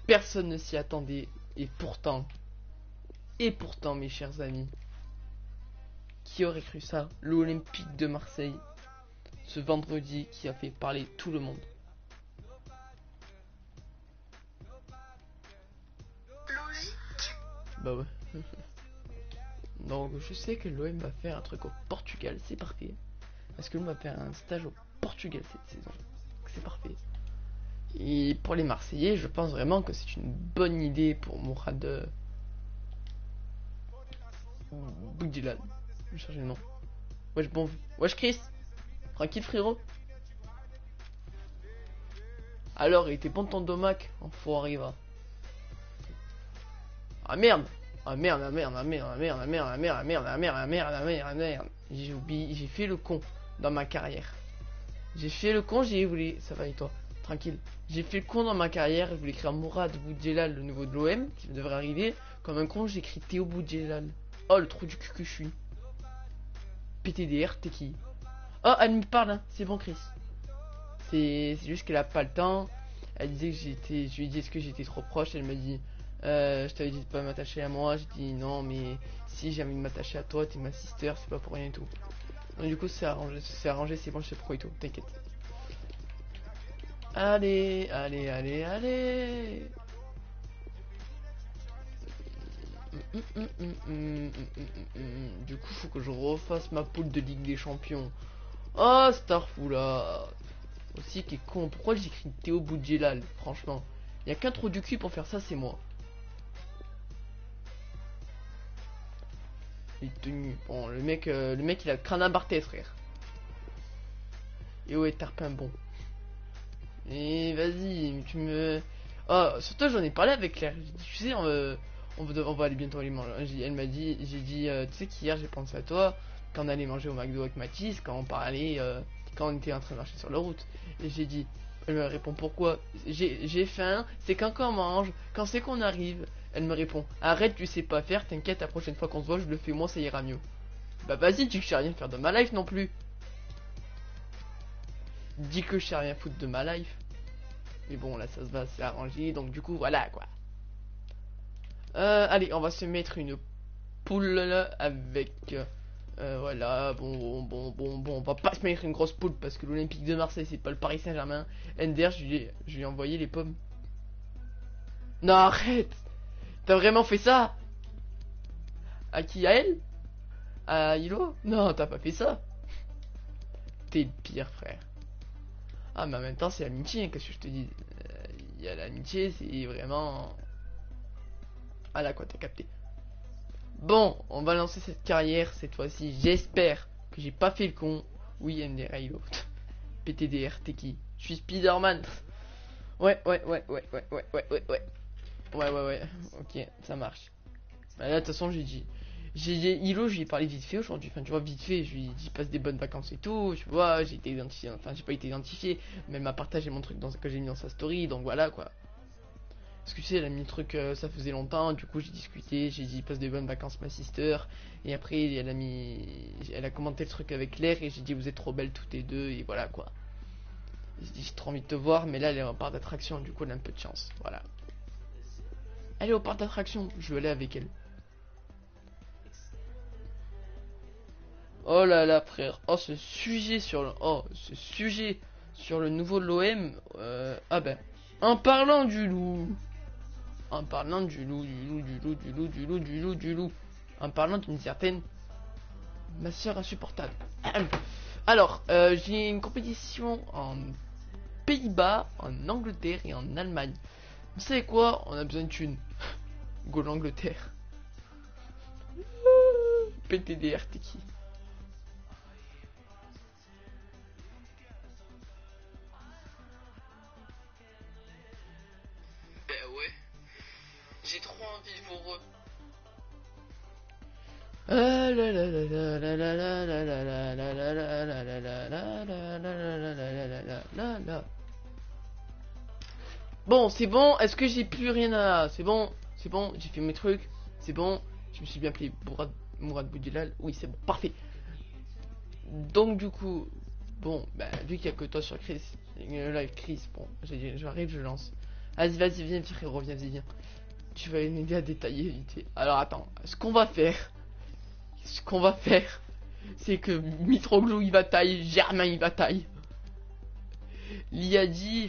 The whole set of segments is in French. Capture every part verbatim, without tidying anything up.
Personne ne s'y attendait. Et pourtant, et pourtant, mes chers amis, qui aurait cru ça? L'Olympique de Marseille, ce vendredi, qui a fait parler tout le monde. Logique. Bah ouais. Donc je sais que l'O M va faire un truc au Portugal, c'est parfait. Parce que l'O M va faire un stage au Portugal cette saison. C'est parfait. Et pour les Marseillais, je pense vraiment que c'est une bonne idée pour Mourad euh... Boudjelal. Je vais changer le nom. Wesh bon. Wesh Chris. Tranquille frérot. Alors, il était bon ton domac. Enfoiré va. Ah merde. Ah merde, ah merde, ah merde, ah merde, ah merde, ah merde, ah merde, ah merde, ah merde, ah merde, ah merde. J'ai oublié, j'ai fait le con dans ma carrière. J'ai fait le con, j'ai voulu. Ça va et toi? Tranquille. J'ai fait le con dans ma carrière, je voulais écrire Mourad Boudjelal, le nouveau de l'O M, qui devrait arriver. Comme un con, j'ai écrit Théo Boudjelal. Oh, le trou du cul que je suis. P T D R, t'es qui? Oh, elle me parle, hein. C'est bon, Chris. C'est juste qu'elle a pas le temps. Elle disait que j'étais. Je lui ai dit est-ce que j'étais trop proche. Elle m'a dit euh, je t'avais dit de pas m'attacher à moi. J'ai dit non, mais si j'ai envie de m'attacher à toi, t'es ma sister, c'est pas pour rien et tout. Donc, du coup, c'est arrangé, c'est arrangé, c'est bon, je sais pourquoi et tout. T'inquiète. Allez, allez, allez, allez. Du coup, faut que je refasse ma poule de Ligue des Champions. Oh, Starfou là. Aussi, qui est con. Pourquoi j'écris Théo Boudjelal? Franchement, il y a qu'un trou du cul pour faire ça, c'est moi. Il est tenu. Bon, le mec, euh, le mec, il a le crâne à Barthès, frère. Et ouais, Tarpin bon. Et vas-y, tu me. Oh, surtout, j'en ai parlé avec Claire. Tu sais, on, euh, on, va, on va aller bientôt aller manger. Elle m'a dit, j'ai dit, euh, tu sais qu'hier j'ai pensé à toi quand on allait manger au McDo avec Mathis, quand on parlait, euh, quand on était en train de marcher sur la route. Et j'ai dit, elle me répond pourquoi? J'ai faim, c'est quand qu'on mange, quand c'est qu'on arrive. Elle me répond, arrête, tu sais pas faire, t'inquiète, la prochaine fois qu'on se voit, je le fais moi, ça ira mieux. Bah vas-y, dis que je sais rien faire de ma life non plus. Dis que je sais rien foutre de ma life. Mais bon, là, ça se va, c'est arrangé, donc du coup, voilà, quoi. Euh, allez, on va se mettre une poule avec... Euh, voilà, bon, bon, bon, bon, on va pas se mettre une grosse poule parce que l'Olympique de Marseille, c'est pas le Paris Saint-Germain. Ender, je lui, ai, je lui ai envoyé les pommes. Non, arrête! T'as vraiment fait ça? À qui? À elle? À Hilo? Non, t'as pas fait ça. T'es le pire, frère. Ah, mais en même temps, c'est l'amitié, qu'est-ce que je te dis? Il euh, y a l'amitié, c'est vraiment... Ah là, quoi, t'as capté. Bon, on va lancer cette carrière cette fois-ci. J'espère que j'ai pas fait le con. Oui, Ender, Hilo. P T D R, t'es qui? Je suis Spider-Man. Ouais, ouais, ouais, ouais, ouais, ouais, ouais, ouais, ouais. Ouais, ouais, ouais. Ok, ça marche. Bah là, de toute façon, j'ai dit... J'ai Hilo, je lui ai parlé vite fait aujourd'hui. Enfin, tu vois, vite fait, je lui ai dit passe des bonnes vacances et tout. Tu vois, j'ai été identifié. Enfin, j'ai pas été identifié, mais elle m'a partagé mon truc dans ce que j'ai mis dans sa story. Donc voilà, quoi. Parce que tu sais, elle a mis le truc, euh, ça faisait longtemps. Du coup, j'ai discuté. J'ai dit passe des bonnes vacances, ma sister. Et après, elle a mis. Elle a commenté le truc avec Claire. Et j'ai dit vous êtes trop belles toutes les deux. Et voilà, quoi. J'ai dit j'ai trop envie de te voir. Mais là, elle est en parc d'attraction. Du coup, elle a un peu de chance. Voilà. Elle est au parc d'attraction. Je veux aller avec elle. Oh là là, frère. Oh, ce sujet sur le... Oh, ce sujet sur le nouveau de l'O M. Euh... Ah ben. En parlant du loup. En parlant du loup, du loup, du loup, du loup, du loup, du loup, du loup. En parlant d'une certaine... Ma soeur insupportable. Alors, euh, j'ai une compétition en Pays-Bas, en Angleterre et en Allemagne. Vous savez quoi? On a besoin de thunes. Go l'Angleterre. P T D R, t'es qui? J'ai trop envie de vous re... Bon, c'est bon. Est-ce que j'ai plus rien à... C'est bon. C'est bon. J'ai fait mes trucs. C'est bon. Je me suis bien appelé Mourad, Mourad Boudjelal. Oui, c'est bon. Parfait. Donc, du coup... Bon, bah, vu qu'il n'y a que toi sur Chris... Là, Chris, bon, j'arrive, je lance. Vas-y, vas-y, viens, frérot, viens, viens, viens. Tu vas m'aider à détailler vite. Alors attends, ce qu'on va faire, ce qu'on va faire, c'est que Mitroglou il va tailler, Germain il va tailler. Liadi.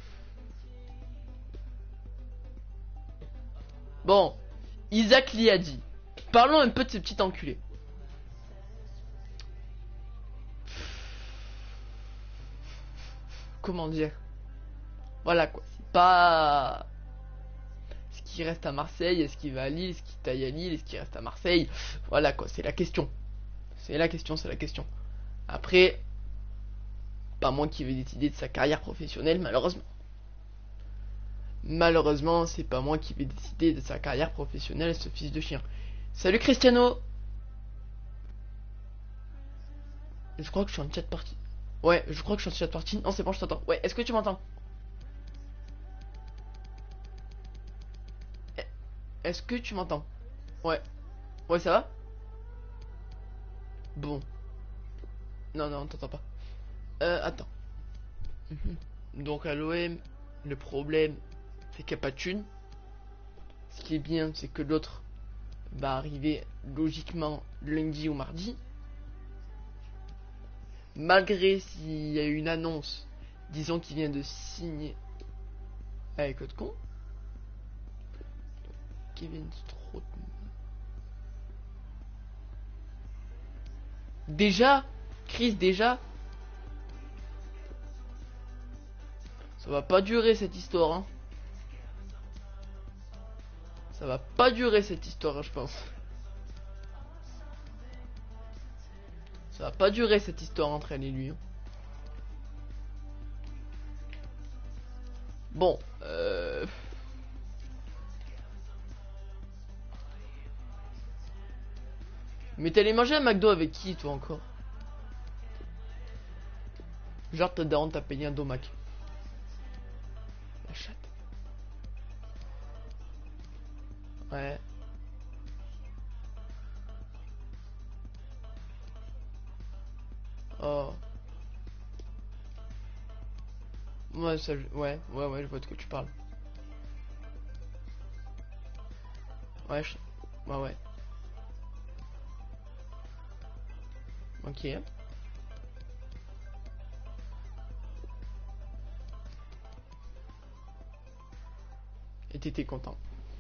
Bon, Isaac Liadi. Parlons un peu de ce petit enculé. Comment dire? Voilà quoi, c'est pas... Est-ce qu'il reste à Marseille? Est-ce qu'il va à Lille? Est-ce qu'il taille à Lille? Est-ce qu'il reste à Marseille? Voilà quoi, c'est la question. C'est la question, c'est la question. Après, pas moi qui vais décider de sa carrière professionnelle, malheureusement. Malheureusement, c'est pas moi qui vais décider de sa carrière professionnelle, ce fils de chien. Salut Cristiano! Je crois que je suis en chat partie. Ouais, je crois que je suis en chat partie. Non, c'est bon, je t'entends. Ouais, est-ce que tu m'entends? Est-ce que tu m'entends? Ouais. Ouais, ça va? Bon. Non, non, on t'entend pas. Euh, attends. Donc à l'O M, le problème, c'est qu'il n'y a pas de thune. Ce qui est bien, c'est que l'autre va arriver logiquement lundi ou mardi. Malgré s'il y a une annonce, disons qu'il vient de signer avec Code Con. Kevin Strootman. Déjà, Chris, déjà. Ça va pas durer cette histoire, hein. Ça va pas durer cette histoire, je pense. Ça va pas durer cette histoire entre elle et lui. Hein. Bon, euh... Mais t'es allé manger un McDo avec qui, toi, encore? Genre, ta daronne t'a payé un domac. La chatte. Ouais. Oh. Ouais, ça, ouais, ouais, ouais, je vois de quoi tu parles. Ouais, je... ouais, ouais. Ok. Et t'étais content.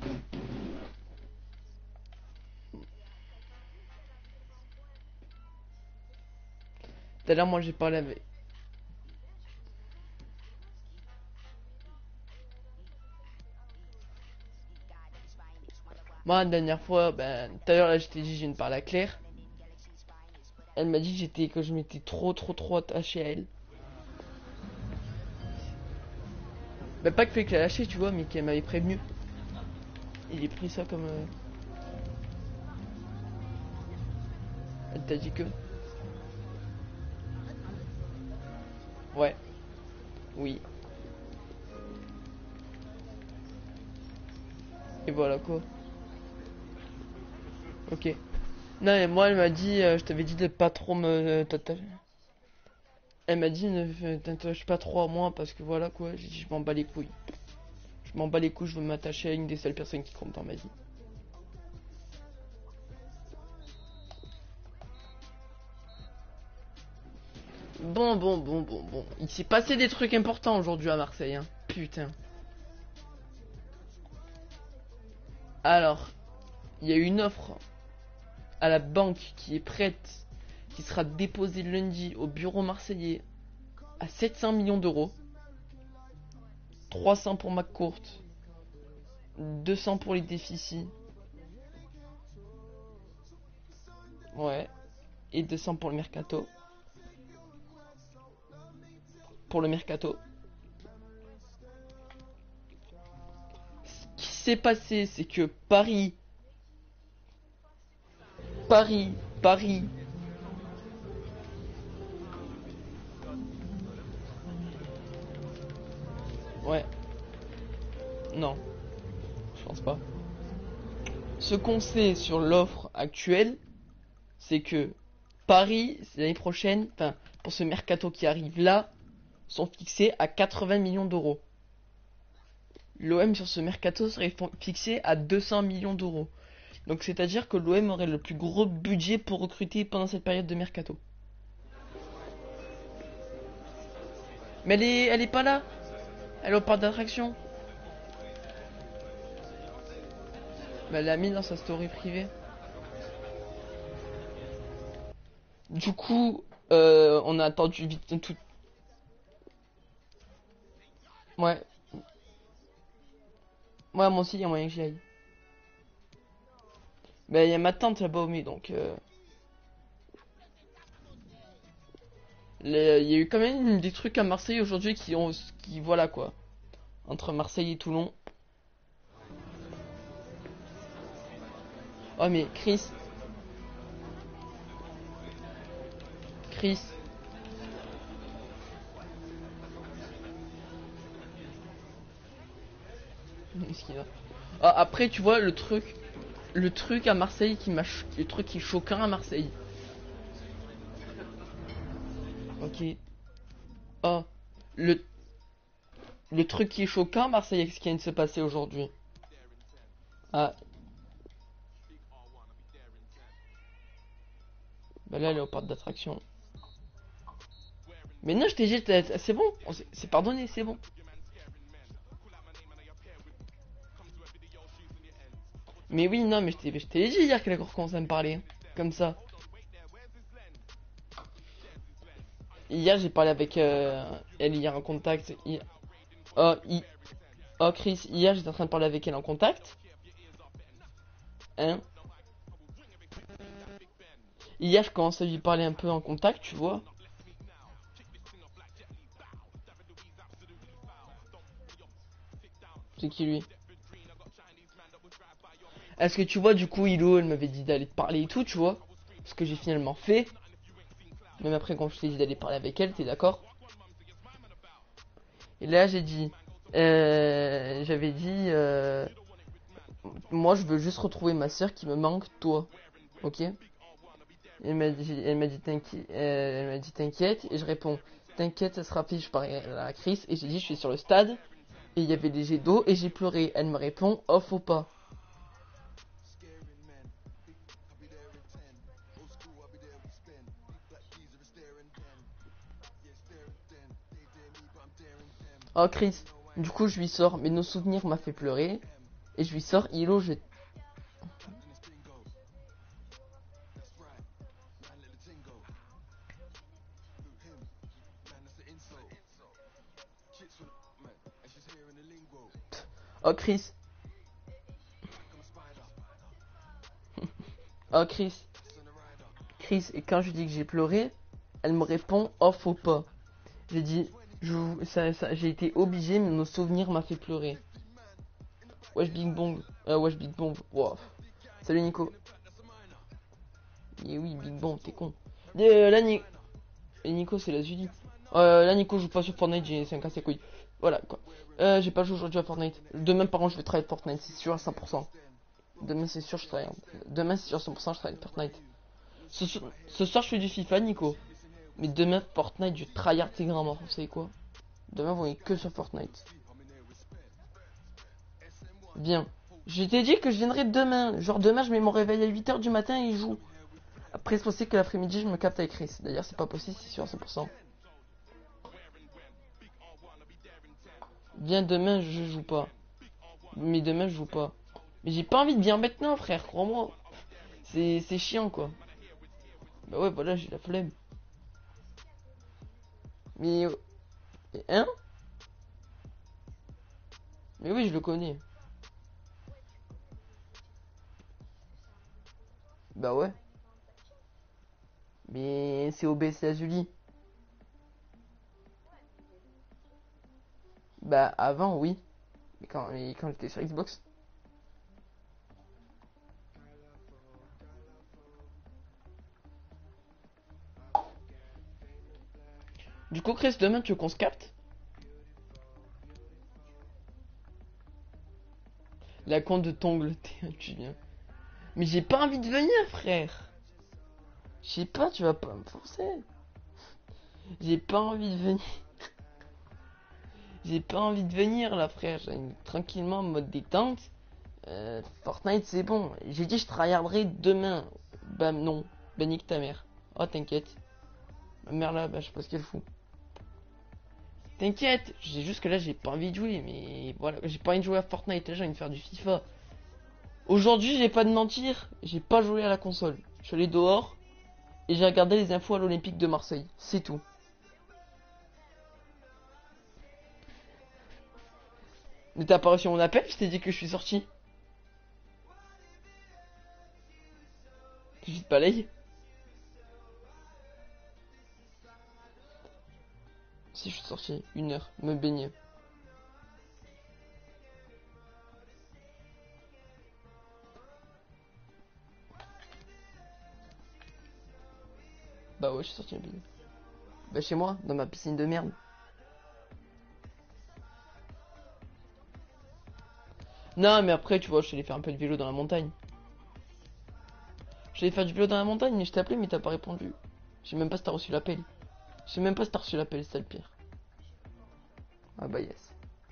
Tout à l'heure, moi, j'ai parlé avec... Moi, la dernière fois, ben, tout à l'heure, là, je t'ai dit, j'ai une parle à Claire. Elle m'a dit que j'étais, que je m'étais trop, trop, trop attaché à elle. Ben, pas que fait que la lâché, tu vois, mais qu'elle m'avait prévenu. Et j'ai pris ça comme... Euh... Elle t'a dit que... Ouais. Oui. Et voilà quoi. Ok. Non, et moi, elle m'a dit, euh, je t'avais dit de pas trop me... t'attacher. Elle m'a dit, ne t'attache pas trop à moi parce que voilà quoi. J'ai dit, je m'en bats les couilles. Je m'en bats les couilles, je veux m'attacher à une des seules personnes qui comptent dans ma vie. Bon, bon, bon, bon, bon. Il s'est passé des trucs importants aujourd'hui à Marseille, hein. Putain. Alors, il y a une offre à la banque qui est prête, qui sera déposée lundi au bureau marseillais à sept cents millions d'euros. trois cents pour McCourt, deux cents pour les déficits. Ouais. Et deux cents pour le mercato. Pour le mercato. Ce qui s'est passé, c'est que Paris... Paris... Paris... Ouais. Non. Je pense pas. Ce qu'on sait sur l'offre actuelle, c'est que Paris, l'année prochaine, enfin, pour ce mercato qui arrive là, sont fixés à quatre-vingts millions d'euros. l'O M sur ce mercato serait fixé à deux cents millions d'euros. Donc c'est-à-dire que l'O M aurait le plus gros budget pour recruter pendant cette période de mercato. Mais elle est, elle est pas là. Elle est au parc d'attraction. Mais elle l'a mis dans sa story privée. Du coup, euh, on a attendu vite tout. Ouais. Ouais, moi aussi, il y a moyen que j'y aille. Mais il y a ma tante là-bas au milieu, donc... Euh... Il y a eu quand même des trucs à Marseille aujourd'hui qui ont... qui voilà quoi. Entre Marseille et Toulon. Oh mais Chris. Chris. Qu'est-ce qu'il a? Ah, après tu vois le truc... Le truc à Marseille qui m'a... Le truc qui est choquant à Marseille. Ok. Oh. Le... Le truc qui est choquant à Marseille, ce qui vient de se passer aujourd'hui. Ah. Bah là, elle est au parc d'attraction. Mais non, je t'ai dit, c'est bon. C'est pardonné, c'est bon. Mais oui, non, mais je t'ai dit hier qu'elle a commencé à me parler. Comme ça. Hier, j'ai parlé avec euh, elle hier en contact. Hier... Oh, hi... oh, Chris, hier, j'étais en train de parler avec elle en contact. Hein? Hier, je commence à lui parler un peu en contact, tu vois. C'est qui lui? Est-ce que tu vois, du coup, Hilo, elle m'avait dit d'aller te parler et tout, tu vois. Ce que j'ai finalement fait. Même après, quand je t'ai dit d'aller parler avec elle, t'es d'accord? Et là, j'ai dit... Euh, J'avais dit... Euh, moi, je veux juste retrouver ma soeur qui me manque, toi. Ok? Elle m'a dit, elle m'a dit t'inquiète, elle m'a dit t'inquiète, et je réponds t'inquiète, ça sera fait, je parie à la Chris, et j'ai dit je suis sur le stade, et il y avait des jets d'eau, et j'ai pleuré. Elle me répond oh faut pas. Oh Chris, du coup je lui sors, mais nos souvenirs m'a fait pleurer, et je lui sors Hilo, je... Oh Chris. Oh Chris. Chris, et quand je dis que j'ai pleuré, elle me répond oh faut pas. J'ai dit, j'ai été obligé, mais nos souvenirs m'a fait pleurer. Wesh Big Bong. Euh, wesh Big Bong. Wow. Salut Nico. Et oui, Big Bang, t'es con. Euh, là, Ni... Et Nico, c'est la Julie. Euh, là, Nico joue pas sur Fortnite, c'est un casse couilles. Voilà, quoi. Euh, j'ai pas joué aujourd'hui à Fortnite. Demain, par contre, je vais travailler Fortnite, c'est sûr à cent pour cent. Demain, c'est sûr, je travaille. Demain, c'est sûr à cent pour cent, je travaille Fortnite. Ce, so... Ce soir, je fais du FIFA, Nico. Mais demain, Fortnite, je tryhard tes grands morts. Vous savez quoi? Demain, vous voyez que sur Fortnite. Bien. Je t'ai dit que je viendrai demain. Genre, demain, je mets mon réveil à huit heures du matin et je joue. Après, c'est possible que l'après-midi, je me capte avec Chris. D'ailleurs, c'est pas possible, c'est sûr à cent pour cent. Viens demain, je joue pas. Mais demain, je joue pas. Mais j'ai pas envie de bien maintenant, frère, crois-moi. C'est chiant, quoi. Bah ouais, voilà, j'ai la flemme. Mais... Hein? Mais oui, je le connais. Bah ouais. Mais c'est O B C à Julie. Bah avant, oui. Mais quand, mais quand j'étais sur Xbox. Du coup, Chris, demain, tu veux qu'on se capte? La compte de Tongle, tu viens. Mais j'ai pas envie de venir, frère. Je sais pas, tu vas pas me forcer. J'ai pas envie de venir. J'ai pas envie de venir là, frère. J'ai tranquillement en mode détente. Euh, Fortnite, c'est bon. J'ai dit je tryharderai demain. Bah non. Bah nique ta mère. Oh, t'inquiète. Ma mère là, bah je sais pas ce qu'elle fout. T'inquiète. J'ai juste que là, j'ai pas envie de jouer. Mais voilà, j'ai pas envie de jouer à Fortnite. Là, j'ai envie de faire du FIFA. Aujourd'hui, j'ai pas de mentir. J'ai pas joué à la console. Je suis allé dehors. Et j'ai regardé les infos à l'Olympique de Marseille. C'est tout. Mais t'as pas reçu mon appel? Je t'ai dit que je suis sorti. Tu te balayes? Si je suis sorti, une heure, me baigner. Bah ouais, je suis sorti me baigner. Bah chez moi, dans ma piscine de merde. Non mais après tu vois, je suis allé faire un peu de vélo dans la montagne. Je suis allé faire du vélo dans la montagne mais je t'ai appelé mais t'as pas répondu. Je sais même pas si t'as reçu l'appel. Je sais même pas si t'as reçu l'appel, c'est le pire. Ah bah yes.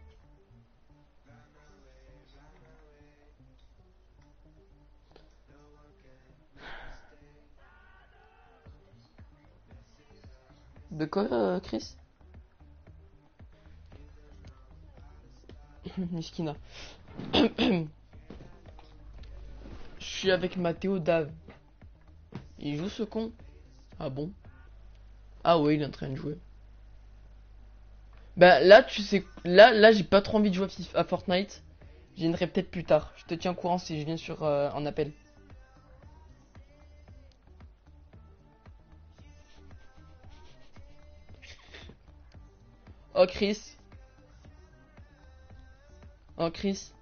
De quoi, euh, Chris? Niskina. Je suis avec Mathéo Dave. Il joue ce con? Ah bon? Ah ouais, il est en train de jouer. Bah là, tu sais, là, là, j'ai pas trop envie de jouer à, FIFA, à Fortnite. Je viendrai peut-être plus tard. Je te tiens au courant si je viens sur euh, un appel. Oh Chris. Oh Chris.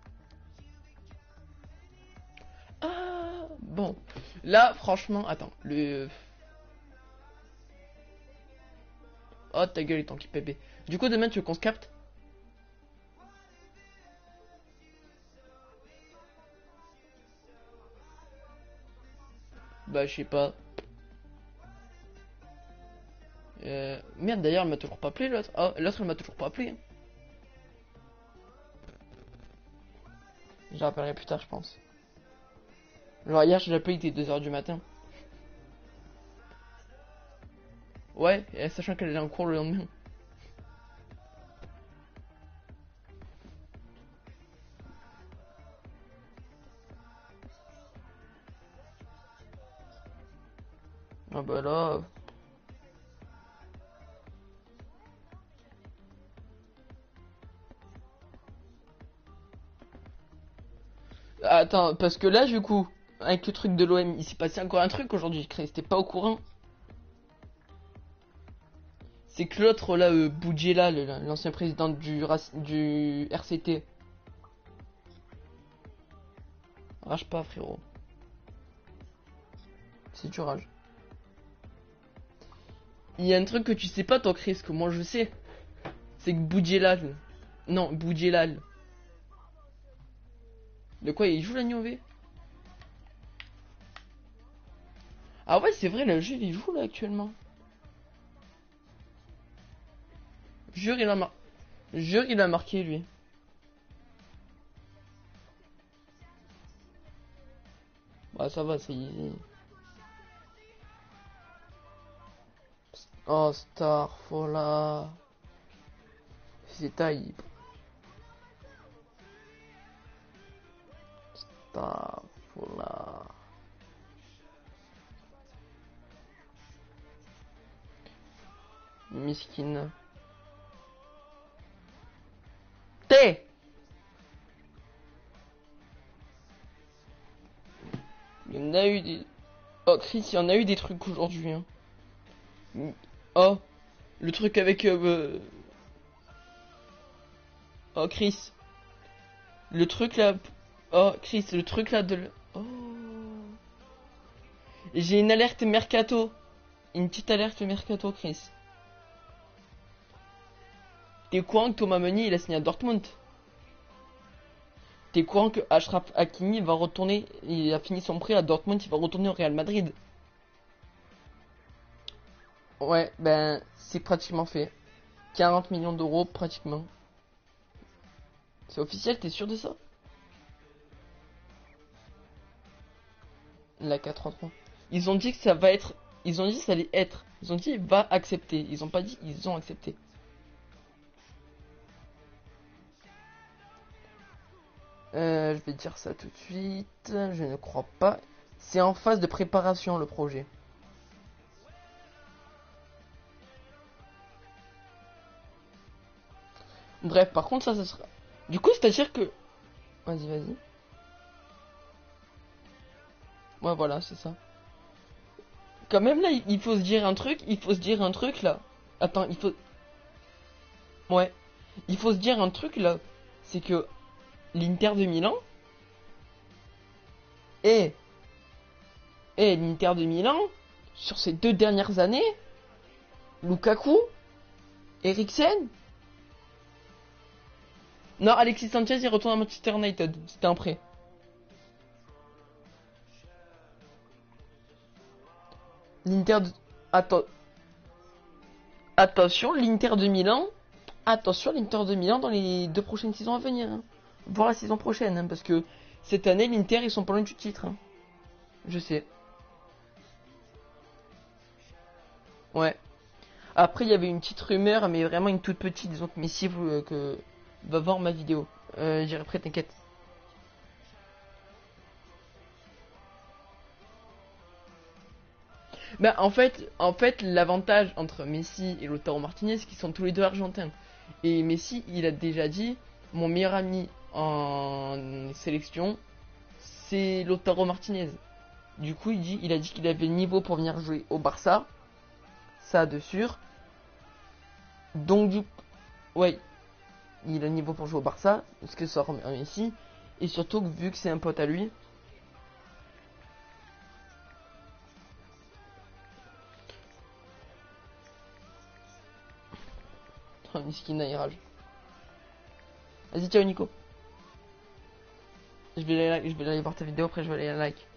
Ah bon. Là, franchement, attends. Le. Oh ta gueule, tant qu'il bébé. Du coup, demain, tu veux qu'on se capte? Bah, je sais pas. Euh... Merde, d'ailleurs, elle m'a toujours pas appelé l'autre. Oh, l'autre, elle m'a toujours pas appelé. Je la rappellerai plus tard, je pense. Genre, hier, je l'ai appelé, il était deux heures du matin. Ouais, et sachant qu'elle est en cours le lendemain. Ah bah là. Attends, parce que là, du coup, avec le truc de l'O M, il s'est passé encore un truc aujourd'hui, Chris. T'es pas au courant? C'est que l'autre, là, euh, Boudjela, l'ancien président du, du R C T. Rage pas, frérot. C'est du rage. Il y a un truc que tu sais pas, toi, Chris, que moi je sais. C'est que Boudjelal. Non, Boudjelal. De quoi il joue la V? Ah ouais, c'est vrai, le jeu il joue là actuellement. Jure, il a mar... Jure, il a marqué lui. Bah ça va, c'est easy. Oh, Starfola. C'est taille. Starfola. Miskin. T. Il y en a eu des... Oh Chris, il y en a eu des trucs aujourd'hui. Hein. Oh, le truc avec... Euh... Oh Chris. Le truc là... Oh Chris, le truc là de... Oh. J'ai une alerte mercato. Une petite alerte mercato, Chris. T'es au courant que Thomas Meunier il a signé à Dortmund? T'es au courant que Achraf Hakimi va retourner, il a fini son prêt à Dortmund, il va retourner au Real Madrid? Ouais, ben c'est pratiquement fait. quarante millions d'euros pratiquement. C'est officiel, t'es sûr de ça? La quatre trois trois. Ils ont dit que ça va être... Ils ont dit que ça allait être. Ils ont dit il va accepter. Ils ont pas dit ils ont accepté. Euh, je vais dire ça tout de suite. Je ne crois pas. C'est en phase de préparation le projet. Bref, par contre ça, ça sera... Du coup, c'est-à-dire que... Vas-y, vas-y. Ouais, voilà, c'est ça. Quand même, là, il faut se dire un truc. Il faut se dire un truc, là. Attends, il faut... Ouais. Il faut se dire un truc, là. C'est que l'Inter de Milan... Et... Et l'Inter de Milan, sur ces deux dernières années... Lukaku... Eriksen... Non, Alexis Sanchez, il retourne à Manchester United. C'était un prêt. L'Inter de... Attends. Attention, l'Inter de Milan. Attention, l'Inter de Milan dans les deux prochaines saisons à venir. Hein. Voire la saison prochaine. Hein, parce que cette année, l'Inter, ils sont pas loin du titre. Hein. Je sais. Ouais. Après, il y avait une petite rumeur, mais vraiment une toute petite. Disons que Messi vous, que... va voir ma vidéo. Euh, J'irai après, t'inquiète. Bah en fait, en fait, l'avantage entre Messi et Lautaro Martinez, c'est qu'ils sont tous les deux argentins. Et Messi, il a déjà dit, mon meilleur ami en sélection, c'est Lautaro Martinez. Du coup, il dit, il a dit qu'il avait le niveau pour venir jouer au Barça, ça de sûr. Donc du, ouais, il a le niveau pour jouer au Barça, ce que sort Messi, et surtout vu que c'est un pote à lui. Oh, Miskina, il rage. Vas-y, ciao Nico. Je vais, aller, je vais aller voir ta vidéo, après je vais aller la like.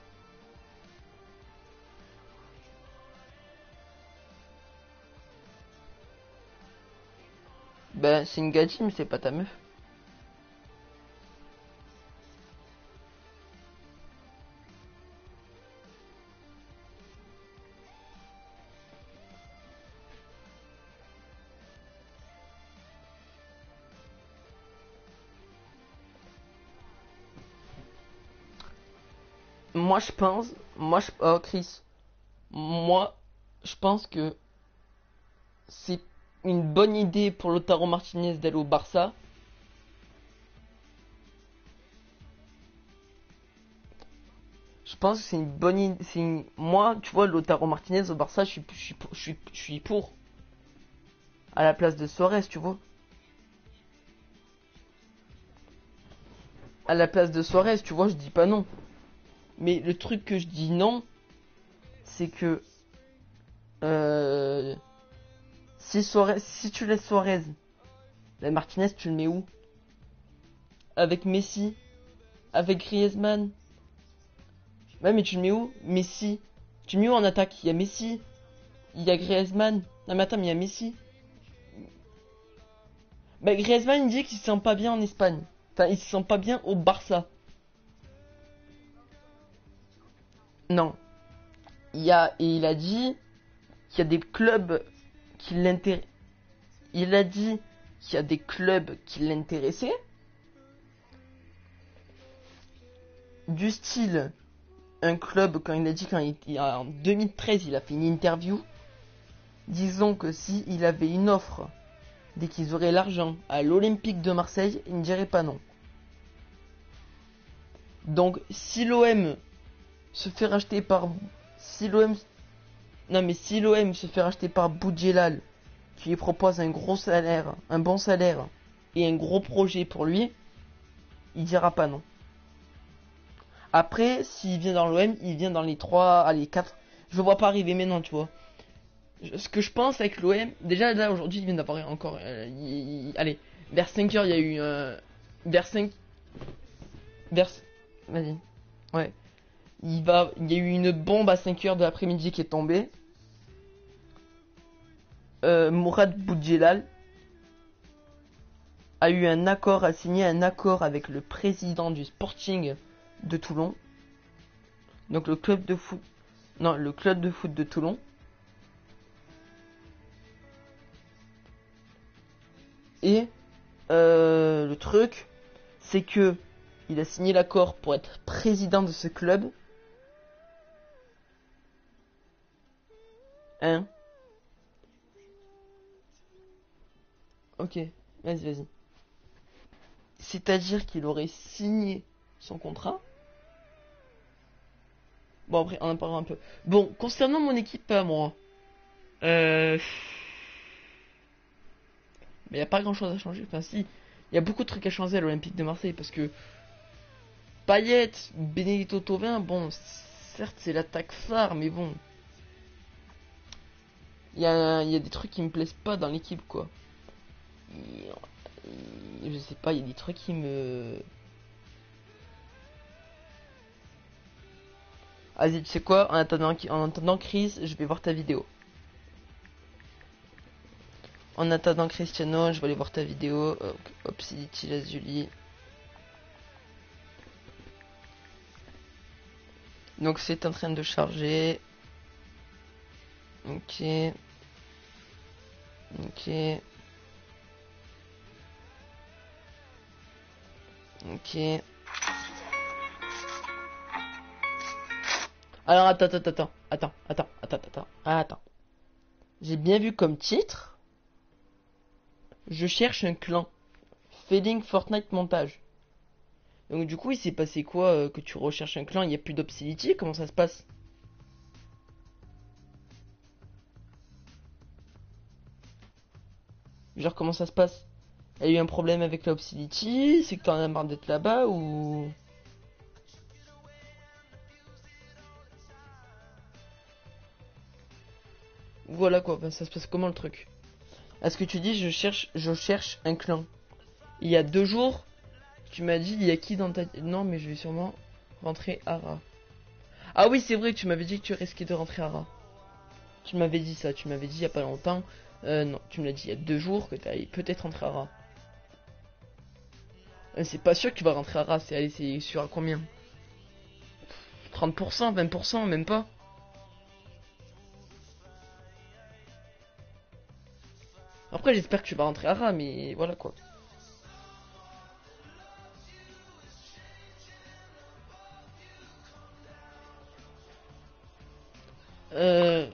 Ben, c'est une gadji, mais c'est pas ta meuf. Moi je pense, moi je, oh Chris, moi je pense que c'est une bonne idée pour Lautaro Martinez d'aller au Barça. Je pense que c'est une bonne idée. Une... Moi, tu vois, Lautaro Martinez au Barça, je suis, je suis, je suis, je suis pour. À la place de Suarez, tu vois. À la place de Suarez, tu vois, je dis pas non. Mais le truc que je dis non, c'est que euh, si Suarez, si tu laisses Suarez, la Martinez, tu le mets où? Avec Messi, avec Griezmann. Ouais, mais tu le mets où? Messi. Tu le mets où en attaque? Il y a Messi, il y a Griezmann. Non mais attends, mais il y a Messi. Bah Griezmann il dit qu'il se sent pas bien en Espagne. Enfin, il se sent pas bien au Barça. Non. Il y a et il a dit qu'il y a des clubs qui l'intéressent. Il a dit qu'il y a des clubs qui l'intéressaient. Du style un club, quand il a dit quand il, il en deux mille treize, il a fait une interview. Disons que si il avait une offre dès qu'ils auraient l'argent à l'Olympique de Marseille, il ne dirait pas non. Donc si l'O M se fait racheter par si l'O M non mais si l'O M se fait racheter par Boudjelal, qui lui propose un gros salaire, un bon salaire et un gros projet pour lui, il dira pas non. Après, s'il vient dans l'O M, il vient dans les trois, allez quatre. Je le vois pas arriver maintenant, tu vois. Ce que je pense avec l'O M, déjà là aujourd'hui, il vient d'avoir encore, euh, il, il, allez, vers cinq heures, il y a eu euh, vers cinq, vers, vas-y, ouais. Il va, il y a eu une bombe à cinq heures de l'après-midi qui est tombée. Euh, Mourad Boudjelal a eu un accord, a signé un accord avec le président du Sporting de Toulon. Donc le club de foot, non, le club de foot de Toulon. Et euh, le truc, c'est que il a signé l'accord pour être président de ce club. Hein? Ok, vas-y, vas-y. C'est-à-dire qu'il aurait signé son contrat. Bon, après, on en parlera un peu. Bon, concernant mon équipe à moi, euh... mais il n'y a pas grand-chose à changer. Enfin, si, il y a beaucoup de trucs à changer à l'Olympique de Marseille parce que Payet, Benedetto Thauvin, bon, certes, c'est l'attaque phare, mais bon, il y a, y a des trucs qui me plaisent pas dans l'équipe, quoi. Et, je sais pas, il y a des trucs qui me... Vas-y, tu sais quoi, en attendant, en attendant Chris, je vais voir ta vidéo. En attendant Cristiano, je vais aller voir ta vidéo. Obsidity Lazuli. Donc c'est en train de charger. Ok. Ok. Ok. Alors attends, attends, attends, attends, attends, attends, attends, attends. J'ai bien vu comme titre. Je cherche un clan. Fading Fortnite montage. Donc du coup, il s'est passé quoi euh, que tu recherches un clan? Il n'y a plus d'Obsility? Comment ça se passe? Genre, comment ça se passe? Il y a eu un problème avec la Obsility? C'est que t'en as marre d'être là-bas ou... Voilà quoi, ben, ça se passe comment le truc? Est-ce que tu dis je cherche je cherche un clan? Il y a deux jours, tu m'as dit il y a qui dans ta... Non mais je vais sûrement rentrer à Ra. Ah oui c'est vrai, tu m'avais dit que tu risquais de rentrer à Ra. Tu m'avais dit ça, tu m'avais dit il y a pas longtemps. Euh, non, tu me l'as dit il y a deux jours que tu allais peut-être rentrer à Ra. Euh, c'est pas sûr que tu vas rentrer à Ra, c'est allez, c'est sûr à combien? trente pour cent, vingt pour cent, même pas. Après j'espère que tu vas rentrer à Ra, mais voilà quoi. Euh...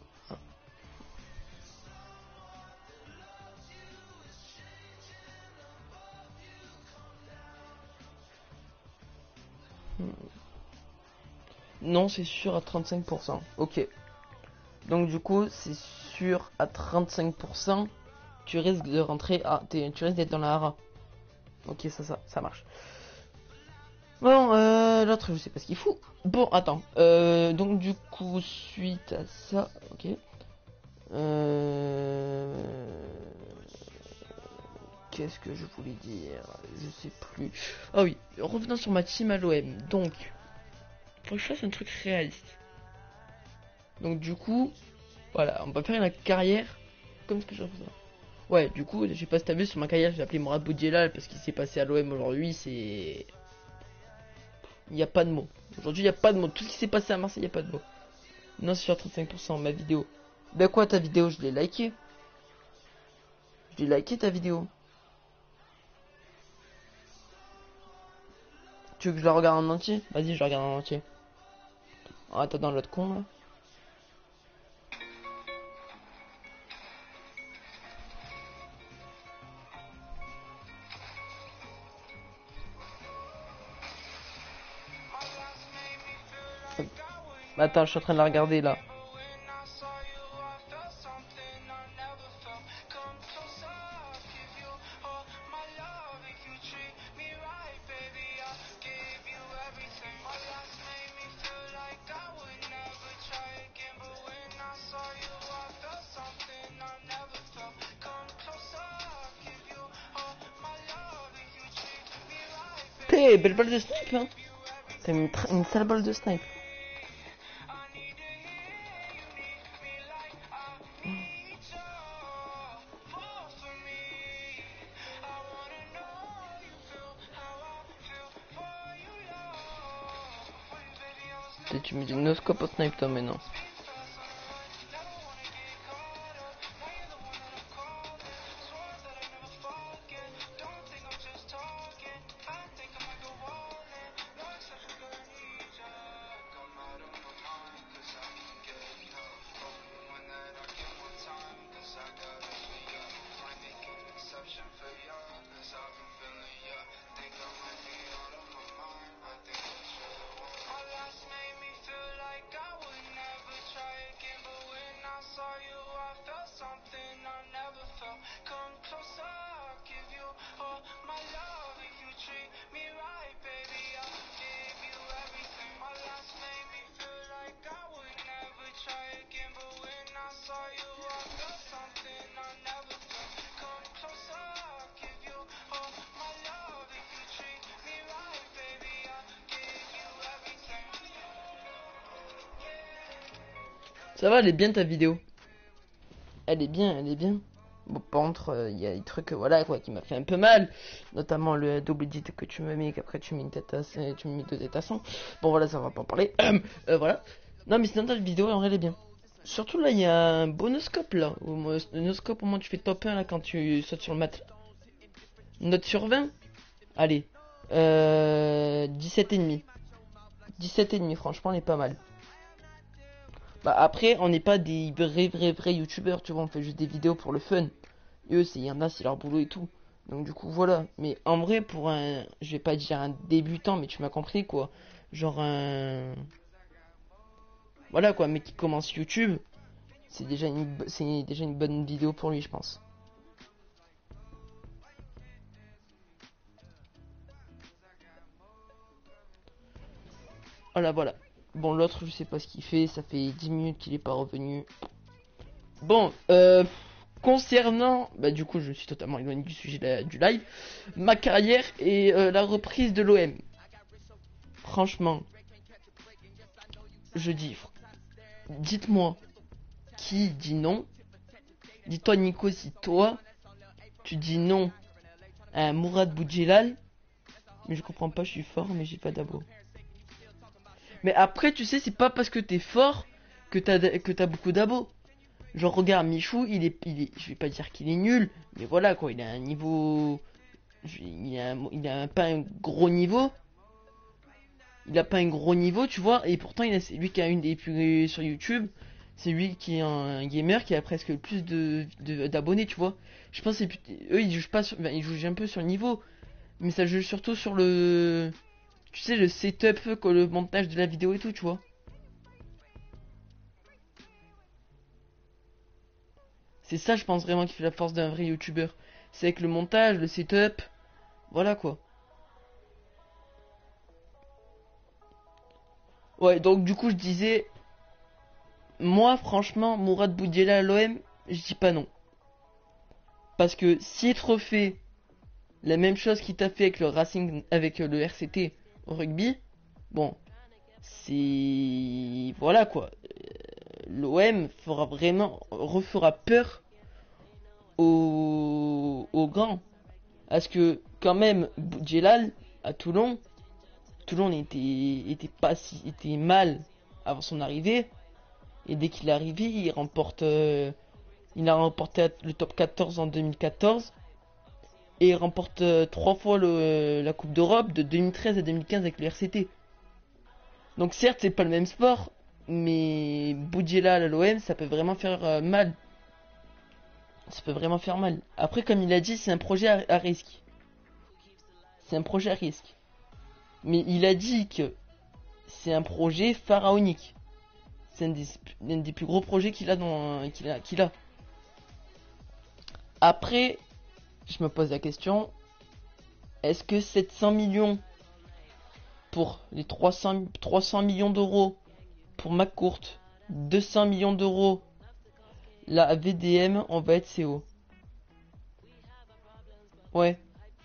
Non, c'est sûr à trente-cinq pour cent. Ok. Donc du coup, c'est sûr à trente-cinq pour cent, tu risques de rentrer à... Tu risques d'être dans la hara. Ok, ça, ça, ça marche. Bon, euh, l'autre, je sais pas ce qu'il fout. Bon, attends. Euh, donc du coup, suite à ça... Ok. Euh... Qu'est-ce que je voulais dire? Je sais plus. Ah oui, revenons sur ma team à l'O M. Donc, faut que je fasse un truc réaliste. Donc du coup, voilà, on va faire une carrière comme ce que je faisais. Ouais, du coup, je sais pas si t'as vu sur ma carrière, j'ai appelé Mourad Boudjelal parce qu'il s'est passé à l'O M aujourd'hui, c'est... Il n'y a pas de mots. Aujourd'hui, il n'y a pas de mots. Tout ce qui s'est passé à Marseille, il n'y a pas de mots. Non, c'est sur trente-cinq pour cent, ma vidéo. Ben quoi, ta vidéo, je l'ai liké. Je l'ai liké ta vidéo. Tu veux que je la regarde en entier? Vas-y, je la regarde en entier. Oh, attends, dans l'autre con, là. Attends, je suis en train de la regarder, là. T'es belle balle de snipe, hein. T'as une, une sale balle de snipe. Si tu me dis no scope au snipe toi maintenant. Ça va, elle est bien ta vidéo. Elle est bien, elle est bien. Bon, par contre, il euh, y a des trucs, euh, voilà, quoi, qui m'a fait un peu mal. Notamment le double edit que tu me mets, qu'après tu mets une tête à, tu me mets deux têtes à son. Bon, voilà, ça va pas en parler. euh, voilà. Non, mais sinon, ta vidéo, en vrai, elle est bien. Surtout là, il y a un bonuscope là. Au bonuscope, au moins, tu fais top un là quand tu sautes sur le mat. Note sur vingt. Allez. Euh, dix-sept virgule cinq. dix-sept virgule cinq, franchement, elle est pas mal. Bah après, on n'est pas des vrais vrais vrais youtubeurs, tu vois, on fait juste des vidéos pour le fun. Et eux, il y en a, c'est leur boulot et tout. Donc du coup, voilà. Mais en vrai, pour un, je vais pas dire un débutant, mais tu m'as compris quoi. Genre un, voilà quoi, mec qui commence YouTube, c'est déjà une, c'est déjà une bonne vidéo pour lui, je pense. Voilà, voilà. Bon, l'autre, je sais pas ce qu'il fait. Ça fait dix minutes qu'il est pas revenu. Bon, euh, concernant, bah du coup, je suis totalement éloigné du sujet de la, du live. Ma carrière et euh, la reprise de l'O M. Franchement, je dis, dites-moi qui dit non. Dis-toi, Nico, si toi, tu dis non à Mourad Boudjelal. Mais je comprends pas, je suis fort, mais j'ai pas d'abo. Mais après, tu sais, c'est pas parce que t'es fort que t'as que t'as beaucoup d'abos. Genre, regarde, Michou, il est, il est, je vais pas dire qu'il est nul, mais voilà quoi, il a un niveau, il a, il a pas un gros niveau. Il a pas un gros niveau, tu vois, et pourtant, il a, c'est lui qui a une des plus sur YouTube. C'est lui qui est un gamer qui a presque le plus de d'abonnés, tu vois. Je pense que eux, ils jugent pas sur, ben, ils jugent un peu sur le niveau, mais ça juge surtout sur le, tu sais, le setup, le montage de la vidéo et tout, tu vois. C'est ça, je pense vraiment qui fait la force d'un vrai youtubeur. C'est avec le montage, le setup. Voilà quoi. Ouais, donc du coup, je disais. Moi, franchement, Mourad Boudjelal à l'O M, je dis pas non. Parce que s'il te refait la même chose qu'il t'a fait avec le Racing, avec le R C T au rugby, bon, c'est. Voilà quoi. L'O M fera vraiment. Refera peur aux, aux grands. Parce que, quand même, Boudjelal, à Toulon, Toulon était, était pas si, était mal avant son arrivée. Et dès qu'il est arrivé, il remporte, euh, il a remporté le top quatorze en deux mille quatorze. Et il remporte euh, trois fois le, la Coupe d'Europe de deux mille treize à deux mille quinze avec le R C T. Donc certes, c'est pas le même sport, mais Boudjelal à l'O M, ça peut vraiment faire euh, mal. Ça peut vraiment faire mal. Après, comme il a dit, c'est un projet à, à risque. C'est un projet à risque. Mais il a dit que c'est un projet pharaonique. C'est un des, un des plus gros projets qu'il a dans qu'il a, qu'il a. Après, je me pose la question, est-ce que sept cents millions pour les trois cents, trois cents millions d'euros pour McCourt, deux cents millions d'euros la V D M, on va être C O? Ouais.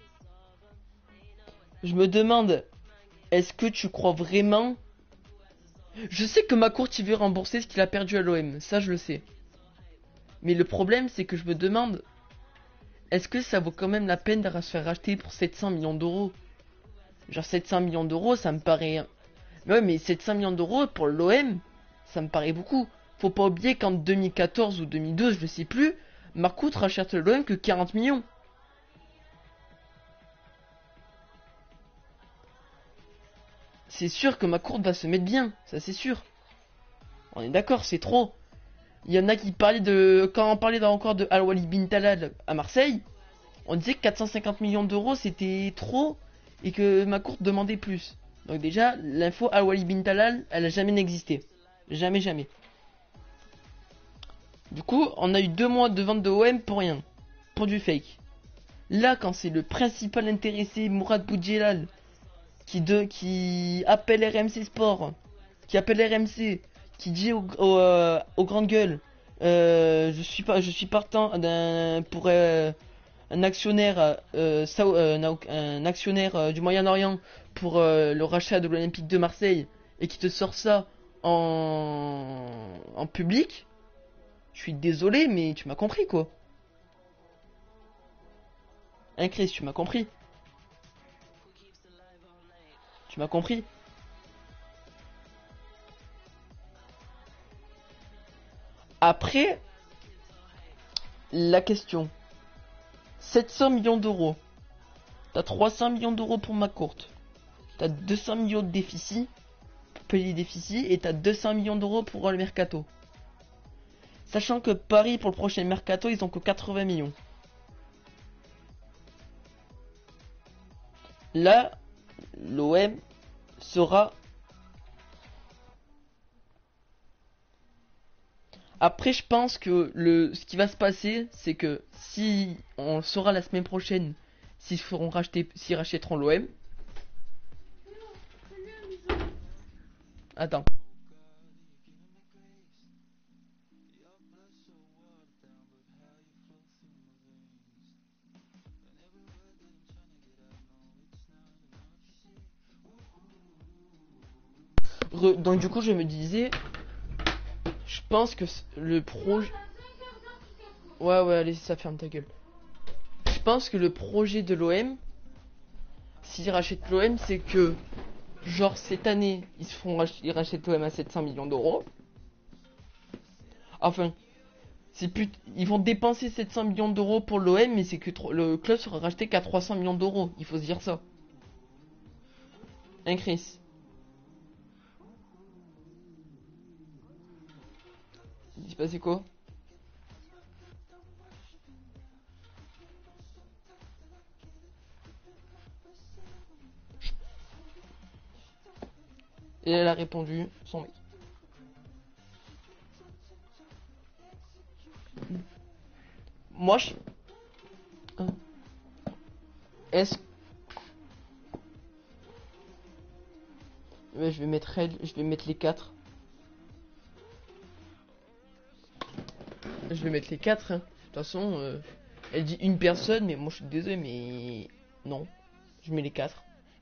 Je me demande, est-ce que tu crois vraiment? Je sais que McCourt il veut rembourser ce qu'il a perdu à l'O M, ça je le sais. Mais le problème c'est que je me demande, est-ce que ça vaut quand même la peine de se faire racheter pour sept cents millions d'euros? Genre sept cents millions d'euros, ça me paraît... Mais ouais, mais sept cents millions d'euros pour l'O M, ça me paraît beaucoup. Faut pas oublier qu'en deux mille quatorze ou deux mille douze, je sais plus, Marcourt rachète l'O M que quarante millions. C'est sûr que Marcourt va se mettre bien, ça c'est sûr. On est d'accord, c'est trop. Il y en a qui parlaient de... Quand on parlait encore de Al-Wali bin Talal à Marseille, on disait que quatre cent cinquante millions d'euros c'était trop et que Marcourt demandait plus. Donc déjà, l'info Al-Wali bin Talal, elle a jamais existé. Jamais, jamais. Du coup, on a eu deux mois de vente de O M pour rien. Pour du fake. Là, quand c'est le principal intéressé, Mourad Boudjelal, qui, de, qui appelle R M C Sport, qui appelle R M C, qui dit au, au, euh, aux grandes gueules, euh, je suis pas, je suis partant d'un pour euh, un actionnaire, euh, ça, euh, un actionnaire euh, du Moyen-Orient pour euh, le rachat de l'Olympique de Marseille, et qui te sort ça en, en public. Je suis désolé, mais tu m'as compris quoi. Hein Chris, tu m'as compris. Tu m'as compris. Après, la question. sept cents millions d'euros. T'as trois cents millions d'euros pour McCourt. T'as deux cents millions de déficit pour payer les déficits et t'as deux cents millions d'euros pour le mercato. Sachant que Paris pour le prochain mercato ils ont que quatre-vingts millions. Là, l'O M sera... Après je pense que le ce qui va se passer c'est que si on saura la semaine prochaine s'ils feront racheter, s'ils rachèteront l'O M. Attends. Re, donc du coup je me disais, je pense que le projet... Ouais ouais allez ça ferme ta gueule. Je pense que le projet de l'O M, s'ils rachètent l'O M, c'est que genre cette année ils se font rach ils rachètent l'O M à sept cents millions d'euros. Enfin, c'est plus ils vont dépenser sept cents millions d'euros pour l'O M, mais c'est que le club sera racheté qu'à trois cents millions d'euros. Il faut se dire ça. Hein Chris? Il s'est passé quoi? Et elle a répondu son mec. Moi je... Est-ce... Ouais, je vais mettre elle, je vais mettre les quatre. Je vais mettre les quatre. Hein. De toute façon, euh, elle dit une personne, mais moi je suis désolé, mais non. Je mets les quatre.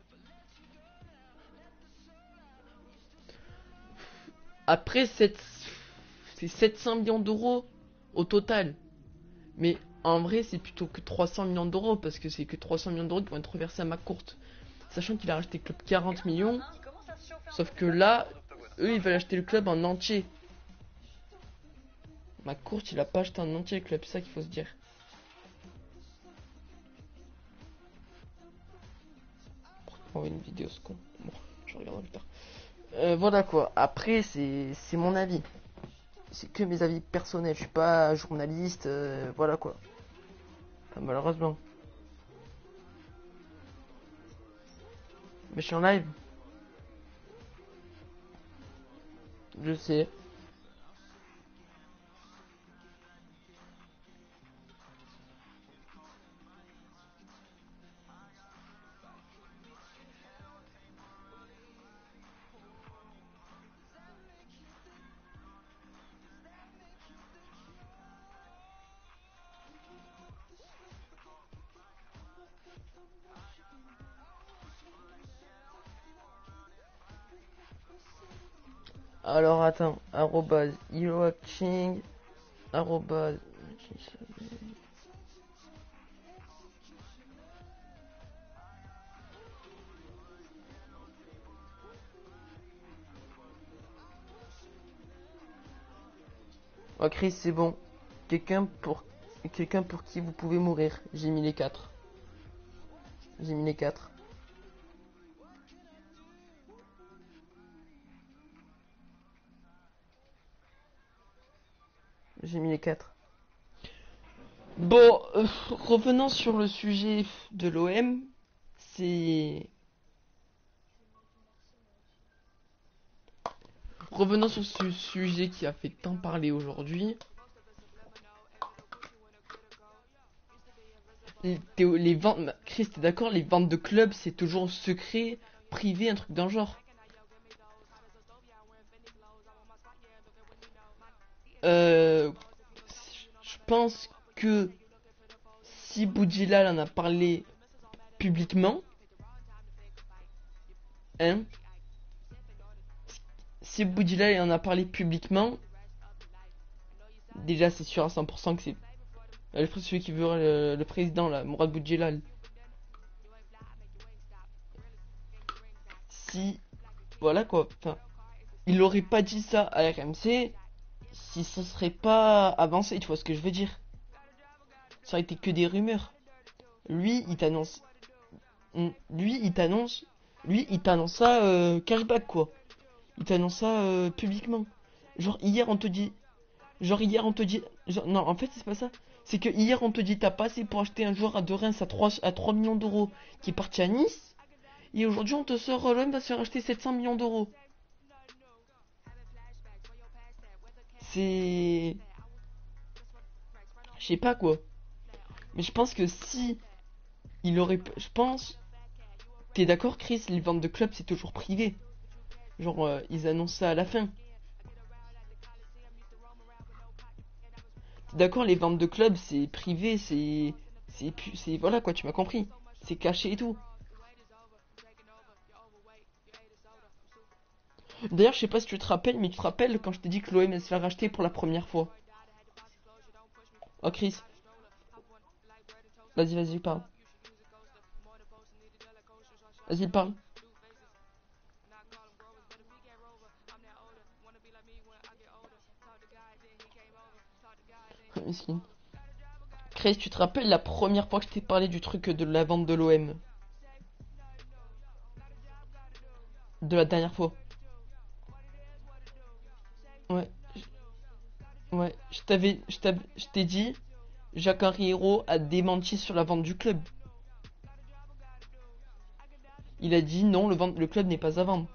Après, c'est sept cents millions d'euros au total. Mais en vrai, c'est plutôt que trois cents millions d'euros, parce que c'est que trois cents millions d'euros qui vont être reversés à McCourt. Sachant qu'il a racheté le club quarante millions. Sauf que là, eux, ils veulent acheter le club en entier. McCourt, il a pas acheté en entier le club, c'est ça qu'il faut se dire. On va une vidéo, ce con. Bon, je regarderai plus tard. Euh, voilà quoi. Après, c'est mon avis. C'est que mes avis personnels. Je suis pas journaliste. Euh, voilà quoi. Enfin, malheureusement. Mais je suis en live. Je sais. Alors attends, arrobase King, arrobase Oh Chris, c'est bon. Quelqu'un pour quelqu'un pour qui vous pouvez mourir. J'ai mis les quatre. J'ai mis les quatre. J'ai mis les quatre. Bon, euh, revenons sur le sujet de l'O M. C'est... Revenons sur ce sujet qui a fait tant parler aujourd'hui. Les, les ventes... Chris, t'es d'accord? Les ventes de clubs, c'est toujours secret, privé, un truc d'un genre. Euh... Je pense que si Boudjilal en a parlé publiquement, hein, si Boudjilal en a parlé publiquement, déjà c'est sûr à cent pour cent que c'est euh, celui qui veut le, le président là, Mourad Boudjilal. Si, voilà quoi, enfin, il aurait pas dit ça à R M C si ça serait pas avancé, tu vois ce que je veux dire. Ça aurait été que des rumeurs. Lui, il t'annonce, lui, il t'annonce, lui, il t'annonce ça euh, cashback quoi. Il t'annonce ça euh, publiquement. Genre hier on te dit, genre hier on te dit, genre, non en fait c'est pas ça. C'est que hier on te dit t'as pas assez pour acheter un joueur à de Reims à trois à trois millions d'euros qui est parti à Nice. Et aujourd'hui on te sort l'O M va se faire acheter sept cents millions d'euros. C'est... Je sais pas quoi. Mais je pense que si il aurait... Je pense... T'es d'accord Chris, les ventes de clubs c'est toujours privé. Genre euh, ils annoncent ça à la fin. T'es d'accord, les ventes de clubs c'est privé, c'est... C'est... c'est Voilà quoi, tu m'as compris. C'est caché et tout. D'ailleurs, je sais pas si tu te rappelles, mais tu te rappelles quand je t'ai dit que l'O M se fait racheter pour la première fois. Oh Chris. Vas-y, vas-y, parle. Vas-y, parle. Chris, tu te rappelles la première fois que je t'ai parlé du truc de la vente de l'O M? De la dernière fois. Ouais. Ouais. Je t'avais... Je t'ai dit... Jacques-Henri Hérault a démenti sur la vente du club. Il a dit non, le, le club n'est pas à vendre.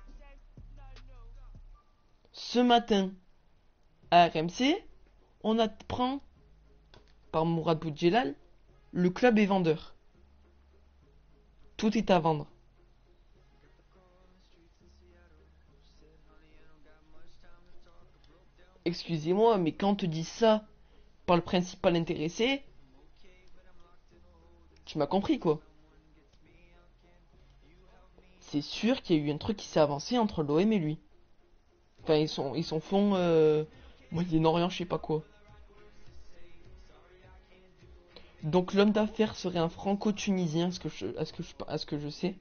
Ce matin, à R M C, on apprend par Mourad Boudjelal, le club est vendeur. Tout est à vendre. Excusez-moi, mais quand on te dit ça par le principal intéressé, tu m'as compris quoi. C'est sûr qu'il y a eu un truc qui s'est avancé entre l'O M et lui. Enfin, ils sont, ils sont font euh, Moyen-Orient, je sais pas quoi. Donc l'homme d'affaires serait un franco-tunisien, à ce que je, à ce que je, à ce que je sais.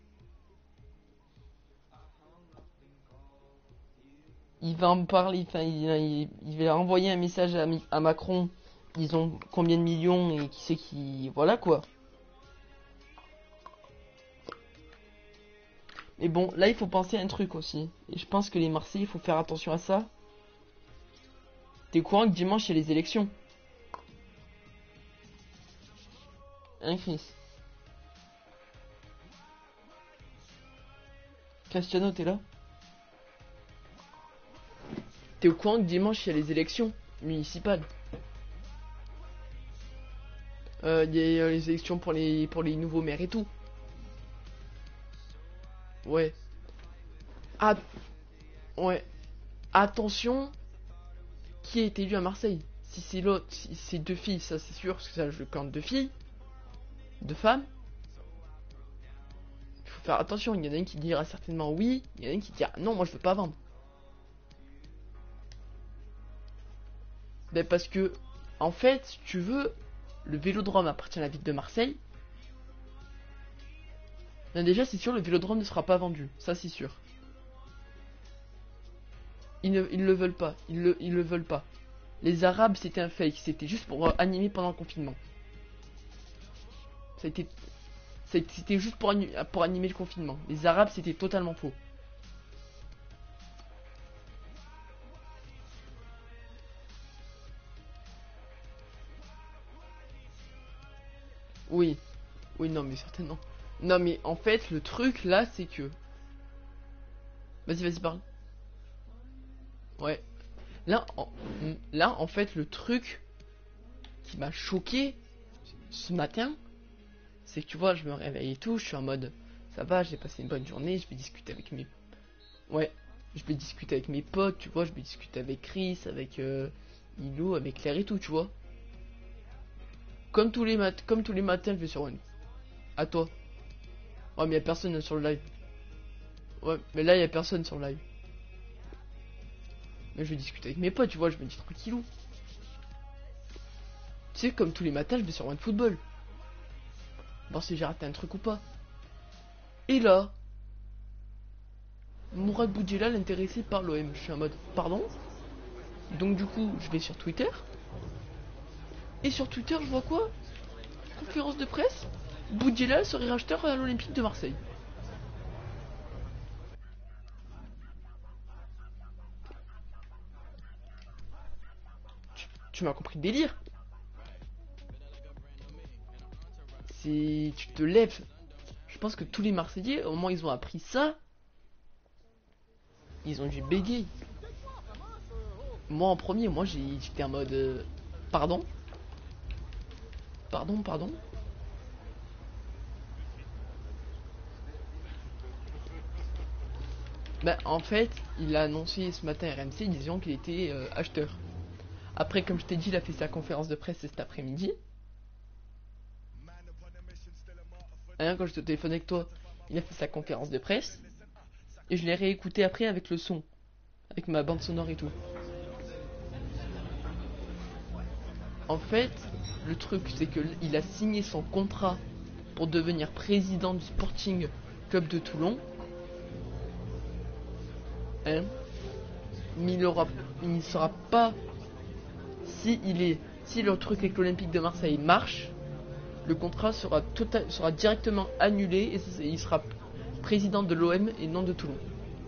Il va en parler, enfin, il, il, il va envoyer un message à, à Macron. Ils ont combien de millions et qui c'est qui, voilà quoi. Mais bon, là il faut penser à un truc aussi. Et je pense que les Marseillais, il faut faire attention à ça. T'es au courant que dimanche il y a les élections? Hein, Chris? Cristiano, t'es là? T'es au courant que dimanche il y a les élections municipales? Euh, il y a les élections pour les, pour les nouveaux maires et tout. Ouais. Ah, ouais. Attention, qui est élu à Marseille? Si c'est l'autre, si c'est deux filles, ça c'est sûr, parce que ça je compte deux filles, deux femmes. Il faut faire attention, il y en a une qui dira certainement oui, il y en a une qui dira non, moi je veux pas vendre. Ben parce que, en fait, si tu veux, le Vélodrome appartient à la ville de Marseille. Ben déjà c'est sûr, le Vélodrome ne sera pas vendu, ça c'est sûr. Ils ne ils le veulent pas, ils le, ils le veulent pas. Les Arabes, c'était un fake. C'était juste pour euh, animer pendant le confinement. Ça a été... C'était juste pour, ani- pour animer le confinement. Les Arabes, c'était totalement faux. Oui. Oui, non, mais certainement. Non, mais en fait, le truc, là, c'est que... Vas-y, vas-y, parle. Ouais. Là en... Là, en fait, le truc qui m'a choqué ce matin, c'est que tu vois, je me réveille et tout, je suis en mode... Ça va, j'ai passé une bonne journée, je vais discuter avec mes... Ouais. Je vais discuter avec mes potes, tu vois, je vais discuter avec Chris, avec euh, Ilo, avec Claire et tout, tu vois. Comme tous les mat comme tous les matins, je vais sur One. À toi. Ouais, mais y a personne sur le live. Ouais, mais là, y a personne sur le live. Mais je vais discuter avec mes potes, tu vois, je me dis tranquillou. Tu sais, comme tous les matins, je vais sur One Football. Voir si j'ai raté un truc ou pas. Et là, Mourad Boudjelal intéressé par l'O M. Je suis en mode, pardon. Donc du coup, je vais sur Twitter. Et sur Twitter, je vois quoi? Conférence de presse. Boudjelal serait racheteur à l'Olympique de Marseille. Tu, tu m'as compris le délire? C'est... Tu te lèves. Je pense que tous les Marseillais, au moment où ils ont appris ça, ils ont dû bégayer. Moi en premier, moi j'étais en mode... Euh, pardon? Pardon, pardon? Bah en fait, il a annoncé ce matin à R M C disant qu'il était euh, acheteur. Après, comme je t'ai dit, il a fait sa conférence de presse cet après-midi. Hein, quand je te téléphone avec toi, il a fait sa conférence de presse. Et je l'ai réécouté après avec le son. Avec ma bande sonore et tout. En fait, le truc, c'est qu'il a signé son contrat pour devenir président du Sporting Club de Toulon. Hein, mais il aura, il ne sera pas... Si il est... Si le truc avec l'Olympique de Marseille marche, le contrat sera, total, sera directement annulé et il sera président de l'O M et non de Toulon.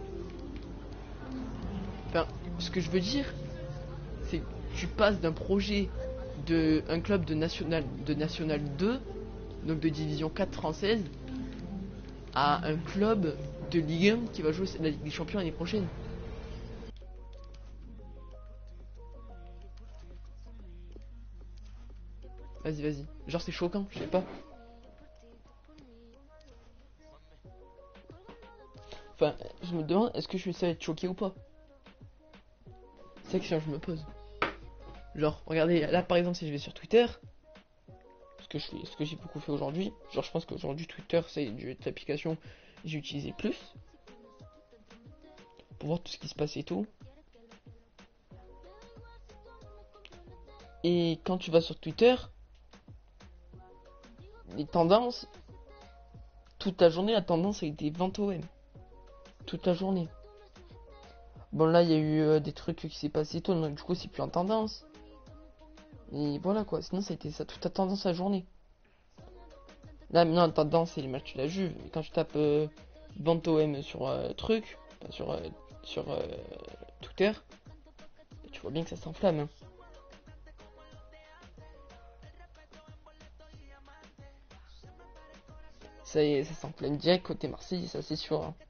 Enfin, ce que je veux dire, c'est que tu passes d'un projet de un club de national, de national deux, donc de division quatre française, à un club de Ligue un qui va jouer la Ligue des Champions l'année prochaine. Vas-y, vas-y. Genre c'est choquant, je sais pas. Enfin, je me demande, est-ce que je suis seul à être choqué ou pas? C'est la question que je me pose. Genre, regardez, là par exemple, si je vais sur Twitter, ce que je fais, ce que j'ai beaucoup fait aujourd'hui, genre je pense qu'aujourd'hui Twitter c'est une application que j'ai utilisé plus pour voir tout ce qui se passe et tout. Et quand tu vas sur Twitter, les tendances, toute la journée, la tendance a été vente O M. Toute la journée. Bon, là, il y a eu euh, des trucs qui s'est passé et tout, donc du coup, c'est plus en tendance. Et voilà quoi, sinon, ça a été ça, toute la tendance la journée. Là, maintenant, la tendance, c'est les matchs de la Juve. Et quand je tape euh, vente O M sur euh, truc, enfin, sur, euh, sur euh, Twitter, tu vois bien que ça s'enflamme. Hein. Ça, ça s'enflamme direct côté Marseille, ça c'est sûr. Hein.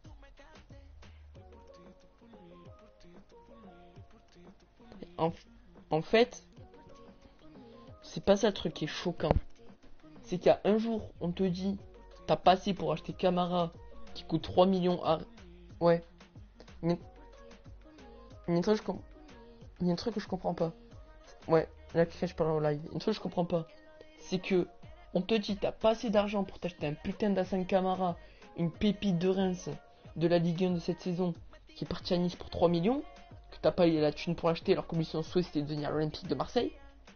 En, en fait, c'est pas ça le truc qui est choquant. C'est qu'il y a un jour, on te dit, t'as pas assez pour acheter Camara qui coûte trois millions à... Ouais. Mais... Il y a un truc, je com... Il y a un truc que je comprends pas. Ouais, là je parle au live. Un truc que je comprends pas. C'est que on te dit t'as pas assez d'argent pour t'acheter un putain d'Assane Camara, une pépite de Reims de la Ligue un de cette saison, qui est parti à Nice pour trois millions, que t'as pas eu la thune pour l'acheter alors que mission souhait c'était de devenir l'Olympique de Marseille.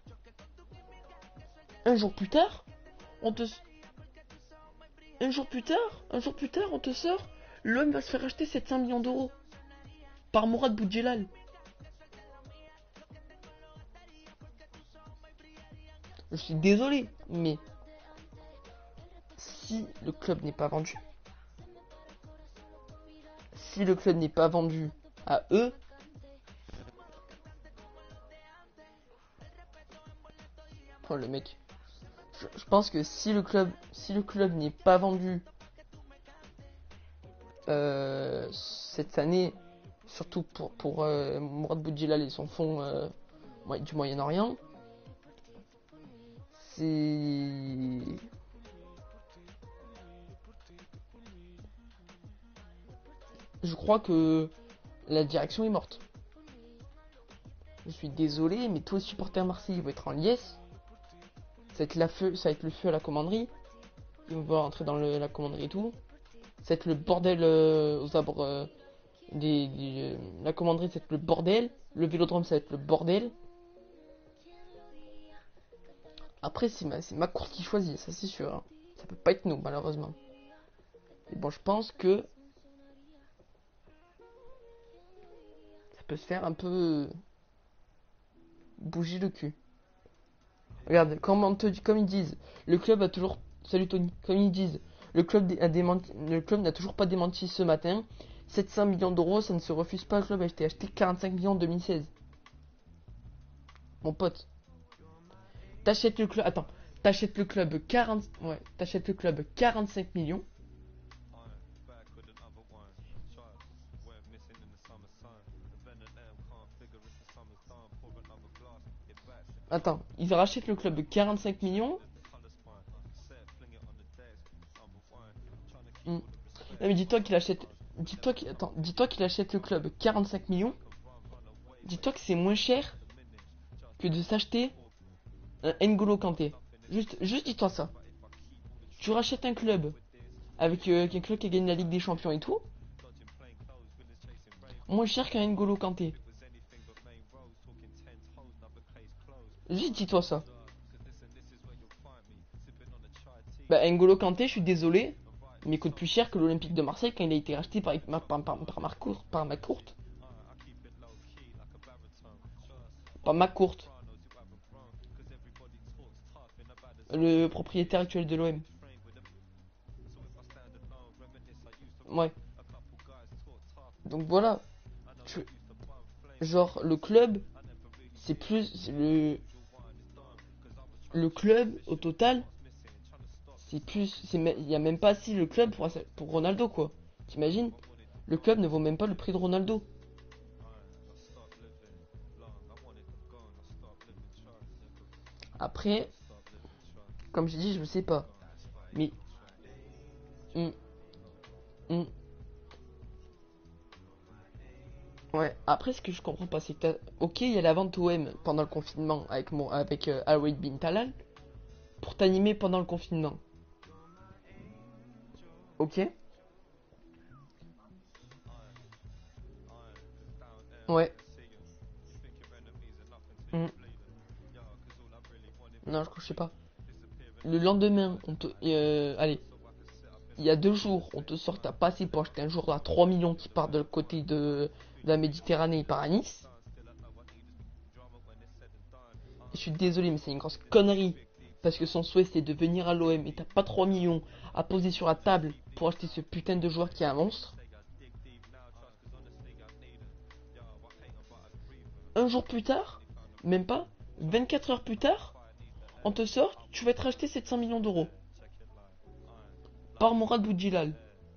Un jour plus tard, on te... Un jour plus tard, un jour plus tard, on te sort, l'homme va se faire acheter sept cents millions d'euros par Mourad Boudjelal. Je suis désolé, mais si le club n'est pas vendu, si le club n'est pas vendu à eux, oh le mec, je, je pense que si le club, si le club n'est pas vendu euh, cette année, surtout pour pour euh, Mourad Boudjelal et son fonds euh, du Moyen-Orient, c'est je crois que la direction est morte. Je suis désolé, mais tous les supporters marseillais vont être en liesse. Ça va être, la feu, ça va être le feu à la commanderie. Ils vont rentrer dans le, la commanderie et tout. Ça va être le bordel euh, aux abords euh, des, des, euh, la commanderie, ça va être le bordel. Le vélodrome, ça va être le bordel. Après, c'est ma, c'est ma course qui choisit, ça c'est sûr. Hein. Ça peut pas être nous, malheureusement. Et bon, je pense que ça peut se faire un peu bouger le cul. Regarde, comme, comme ils disent, le club a toujours... Salut Tony, comme ils disent, le club a démenti... le club n'a toujours pas démenti ce matin. sept cents millions d'euros, ça ne se refuse pas, le club a été acheté quarante-cinq millions en deux mille seize. Mon pote. T'achètes le club... Attends, t'achètes le club quarante... Ouais, t'achètes le club quarante-cinq millions. Attends, ils rachètent le club de quarante-cinq millions. Hmm. Non mais dis-toi qu'il achète... Dis-toi qu'il... Attends, dis-toi qu'il achète le club quarante-cinq millions. Dis-toi que c'est moins cher que de s'acheter un N'Golo Kanté. Juste, juste dis-toi ça. Tu rachètes un club avec euh, un club qui a gagné la Ligue des Champions et tout. Moins cher qu'un N'Golo Kanté. Juste dis-toi ça. Bah N'Golo Kanté, je suis désolé, mais il coûte plus cher que l'Olympique de Marseille quand il a été racheté par, par, par, par McCourt. Par McCourt. Par McCourt. Le propriétaire actuel de l'O M. Ouais. Donc voilà. Je... Genre le club, c'est plus le le club au total, c'est plus, c'est il y a même pas assez le club pour pour Ronaldo quoi. T'imagines? Le club ne vaut même pas le prix de Ronaldo. Après, comme j'ai dit, je ne sais pas. Mais hum, hum. Ouais, après ce que je comprends pas, c'est que ok, il y a la vente O M pendant le confinement avec mon avec euh, Alwade Bin Talal pour t'animer pendant le confinement. Ok. Ouais. Hum. Non, je sais pas. Le lendemain, on te euh, allez, il y a deux jours, on te sort ta passé pour acheter un jour à trois millions qui part de le côté de, de la Méditerranée et part à Nice. Je suis désolé, mais c'est une grosse connerie. Parce que son souhait c'est de venir à l'O M et t'as pas trois millions à poser sur la table pour acheter ce putain de joueur qui est un monstre. Un jour plus tard, même pas, vingt-quatre heures plus tard, on te sort, tu vas être acheté sept cents millions d'euros. Par Mourad Boudjelal.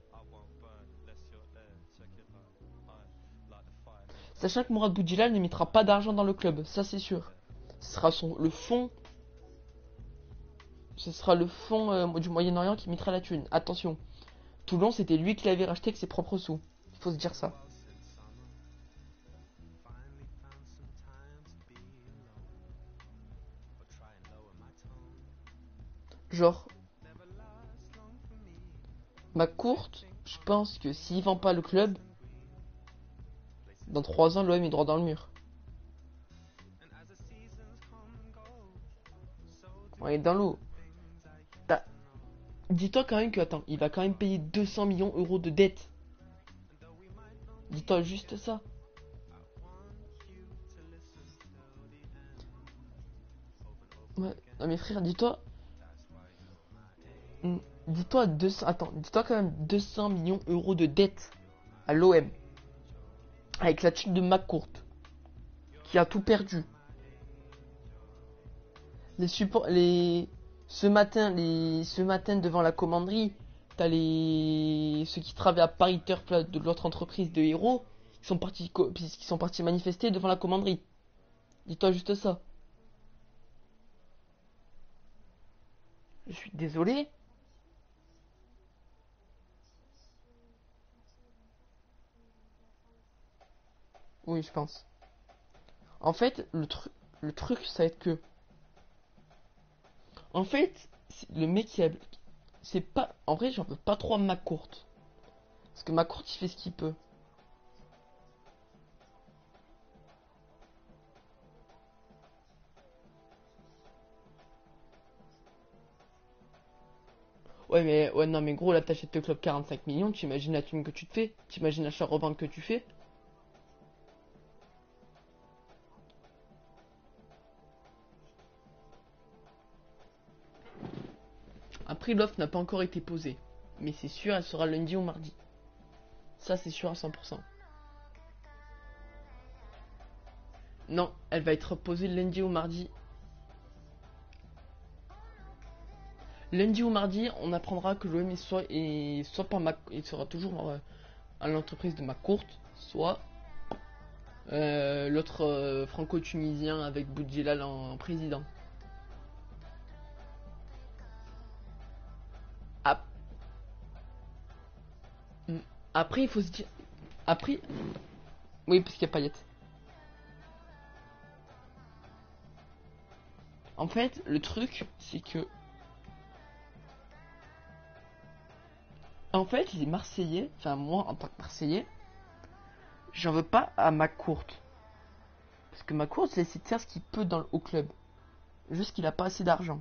Sachant que Mourad Boudjelal ne mettra pas d'argent dans le club, ça c'est sûr. Ce sera son, le fonds. Ce sera le fonds euh, du Moyen-Orient qui mettra la thune. Attention, Toulon c'était lui qui l'avait racheté avec ses propres sous. Il faut se dire ça. Genre, McCourt, je pense que s'il vend pas le club, dans trois ans, l'O M est droit dans le mur. On est dans l'eau. Dis-toi quand même que, attends, il va quand même payer deux cents millions d'euros de dette. Dis-toi juste ça. Ouais. Non mais frère, dis-toi. hmm, Dis-toi deux cents. Attends, dis-toi quand même deux cents millions d'euros de dette à l'O M. Avec la chute de McCourt. Qui a tout perdu. Les supports. Les. Ce matin, les. Ce matin devant la commanderie. T'as les. Ceux qui travaillent à Paris Turf de l'autre entreprise de héros. Qui sont partis. Qui sont partis manifester devant la commanderie. Dis-toi juste ça. Je suis désolé. Oui, je pense. En fait, le, tru le truc, ça va être que. En fait, le mec qui a. C'est pas. En vrai, j'en veux pas trop à McCourt. Parce que McCourt, il fait ce qu'il peut. Ouais, mais. Ouais, non, mais gros, là, t'achètes le club quarante-cinq millions. T'imagines la thune que tu te fais. T'imagines l'achat-revente que tu fais. Après, l'offre n'a pas encore été posée. Mais c'est sûr, elle sera lundi ou mardi. Ça, c'est sûr à cent pour cent. Non, elle va être posée lundi ou mardi. Lundi ou mardi, on apprendra que l'O M soit, et soit par Mac, il sera toujours euh, à l'entreprise de McCourt, soit euh, l'autre euh, franco-tunisien avec Boudjelal en, en président. Ap- Après, il faut se dire. Après, oui, parce qu'il y a Payet. En fait, le truc, c'est que. En fait, les Marseillais, enfin, moi en tant que Marseillais, j'en veux pas à McCourt. Parce que McCourt, il essaie de faire ce qu'il peut dans le haut club. Juste qu'il a pas assez d'argent.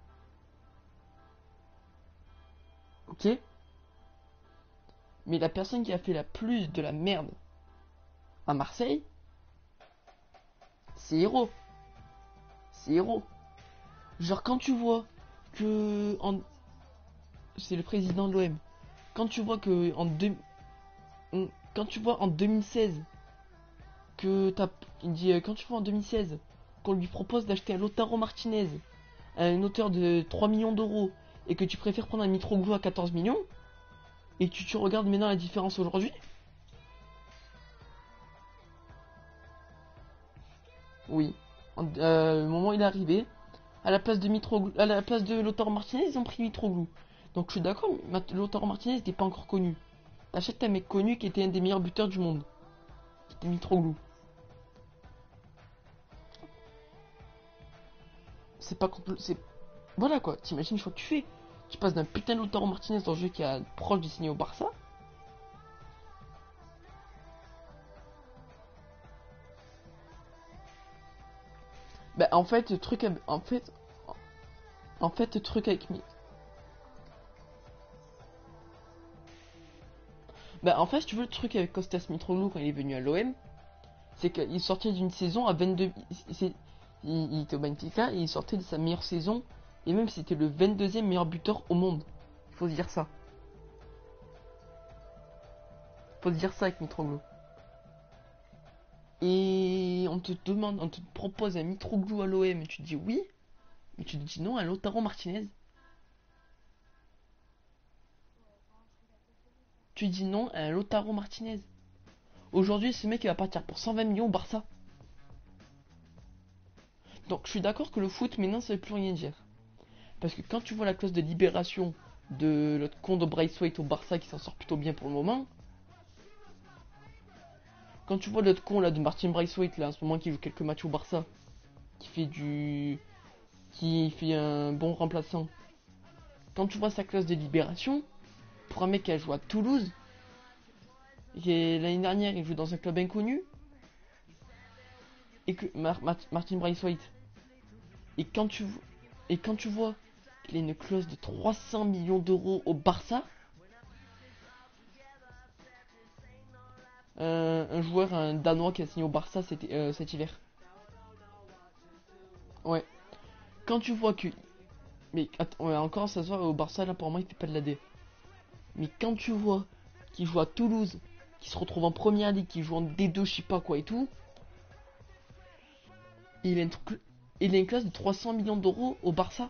Ok? Mais la personne qui a fait la plus de la merde à Marseille, c'est Héros. C'est Héros. Genre, quand tu vois que. En... C'est le président de l'O M. Quand tu vois que. En deux... Quand tu vois en deux mille seize. Que t'as. Il dit. Quand tu vois en deux mille seize. Qu'on lui propose d'acheter un Lautaro Martinez. À une hauteur de trois millions d'euros. Et que tu préfères prendre un Mitroglou à quatorze millions. Et que tu, tu regardes maintenant la différence aujourd'hui. Oui. Euh, le moment où il est arrivé. À la place de Mitroglou, à la place de Lautaro Martinez, ils ont pris Mitroglou. Donc je suis d'accord, Lautaro Martinez n'était pas encore connu. T'achètes un mec connu qui était un des meilleurs buteurs du monde. Qui était Mitroglou. C'est pas contre. C'est. Voilà quoi, t'imagines le choix que tu fais. Tu passes d'un putain de Lautaro Martinez dans le jeu qui est proche de signer au Barça. Bah en fait, le truc. En fait. En fait, le truc avec. Bah en fait, si tu veux, le truc avec Kostas Mitroglou quand il est venu à l'O M, c'est qu'il sortait d'une saison à vingt-deux. Il, il était au Benfica et il sortait de sa meilleure saison. Et même c'était le vingt-deuxième meilleur buteur au monde. Il faut se dire ça. Faut se dire ça avec Mitroglou. Et on te demande, on te propose un Mitroglou à l'O M et tu dis oui. Mais tu te dis non à Lautaro Martinez. Tu dis non à un Lautaro Martinez. Aujourd'hui, ce mec il va partir pour cent vingt millions au Barça. Donc je suis d'accord que le foot maintenant ça veut plus rien dire. Parce que quand tu vois la clause de libération de l'autre con de Braithwaite au Barça qui s'en sort plutôt bien pour le moment. Quand tu vois l'autre con là de Martin Braithwaite là en ce moment qui joue quelques matchs au Barça, qui fait du. Qui fait un bon remplaçant. Quand tu vois sa clause de libération, pour un mec qui a joué à Toulouse, l'année dernière il joue dans un club inconnu, et que Mar Mar Martin Braithwaite, et quand tu et quand tu vois qu'il a une clause de trois cents millions d'euros au Barça, euh, un joueur, un Danois qui a signé au Barça cet, euh, cet hiver. Ouais. Quand quand tu vois que... Mais attends, ouais, encore ça se voit au Barça, là pour moi il fait pas de la D. Mais quand tu vois qu'il joue à Toulouse, qu'il se retrouve en première ligue, qu'il joue en D deux, je sais pas quoi et tout. Et il a une, truc- il a une classe de trois cents millions d'euros au Barça.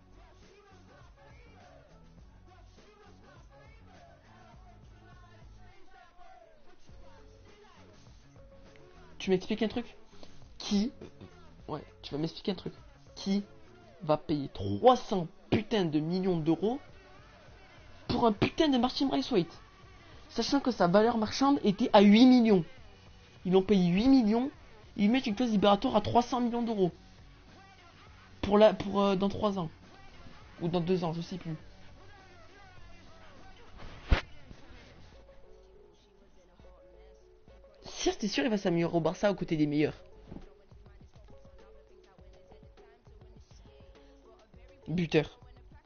Tu m'expliques un truc? Qui... Ouais, tu vas m'expliquer un truc. Qui va payer trois cents putains de millions d'euros pour un putain de Martin Braithwaite, sachant que sa valeur marchande était à huit millions. Ils l'ont payé huit millions, ils mettent une clause libératoire à trois cents millions d'euros. Pour la, pour euh, dans trois ans. Ou dans deux ans, je sais plus. Certes, c'est sûr, il va s'améliorer au Barça aux côtés des meilleurs. Buteur.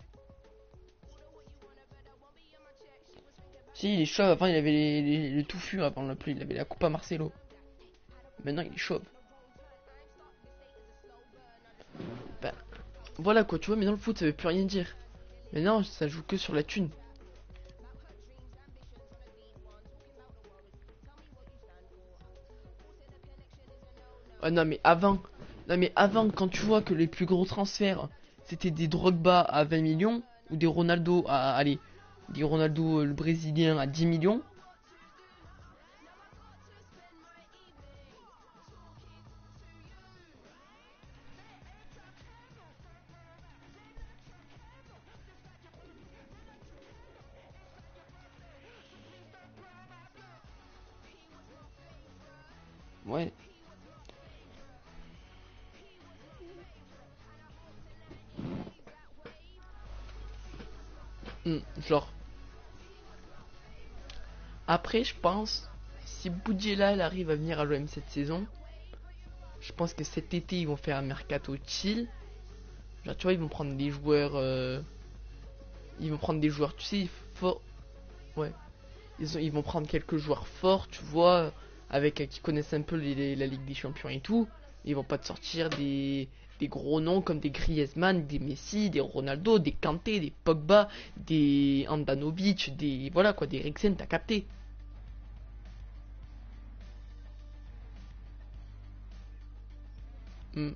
Si, il est chauve. Avant, il avait les, les- le touffu avant le plus. Il avait la coupe à Marcelo. Maintenant, il est chauve. Bah, voilà quoi, tu vois, mais dans le foot, ça veut plus rien dire. Maintenant, ça joue que sur la thune. Ah non, mais avant, non, mais avant, quand tu vois que les plus gros transferts, c'était des Drogba à vingt millions, ou des Ronaldo à, allez, des Ronaldo euh, le brésilien à dix millions. Ouais. Hmm, genre. Après, je pense, si Boudjela elle arrive à venir à l'O M cette saison, je pense que cet été ils vont faire un mercato chill. Genre, tu vois, ils vont prendre des joueurs, euh, ils vont prendre des joueurs, tu sais, forts. Ouais. Ils, ont- ils vont prendre quelques joueurs forts, tu vois, avec euh, qui connaissent un peu les- les- la Ligue des Champions et tout. Ils vont pas te sortir des, des gros noms comme des Griezmann, des Messi, des Ronaldo, des Kanté, des Pogba, des Andanovic, des voilà quoi, des Eriksen, t'as capté. Hmm.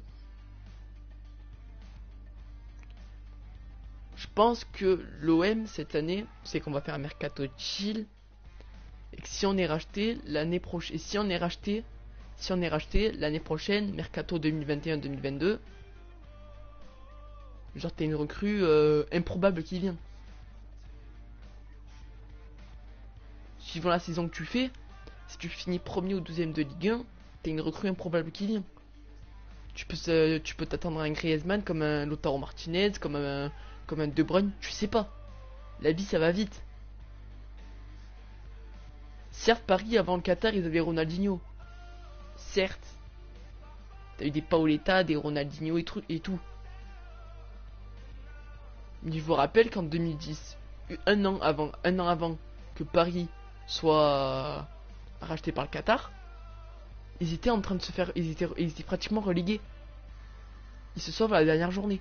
Je pense que l'O M cette année, c'est qu'on va faire un mercato chill et que si on est racheté l'année prochaine, si on est racheté, si on est racheté l'année prochaine, mercato deux mille vingt et un deux mille vingt-deux, genre t'as une recrue euh, improbable qui vient. Suivant la saison que tu fais, si tu finis premier ou deuxième de Ligue un, t'as une recrue improbable qui vient. Tu peux, euh, tu peux t'attendre à un Griezmann comme un Lautaro Martinez, comme un, comme un De Bruyne, tu sais pas. La vie ça va vite. Certes, Paris avant le Qatar ils avaient Ronaldinho. Certes, t'as eu des Paoletta, des Ronaldinho et, et tout. Mais je vous rappelle qu'en deux mille dix, un an avant, un an avant que Paris soit racheté par le Qatar, ils étaient en train de se faire, ils étaient, ils étaient pratiquement relégués. Ils se sauvent à la dernière journée.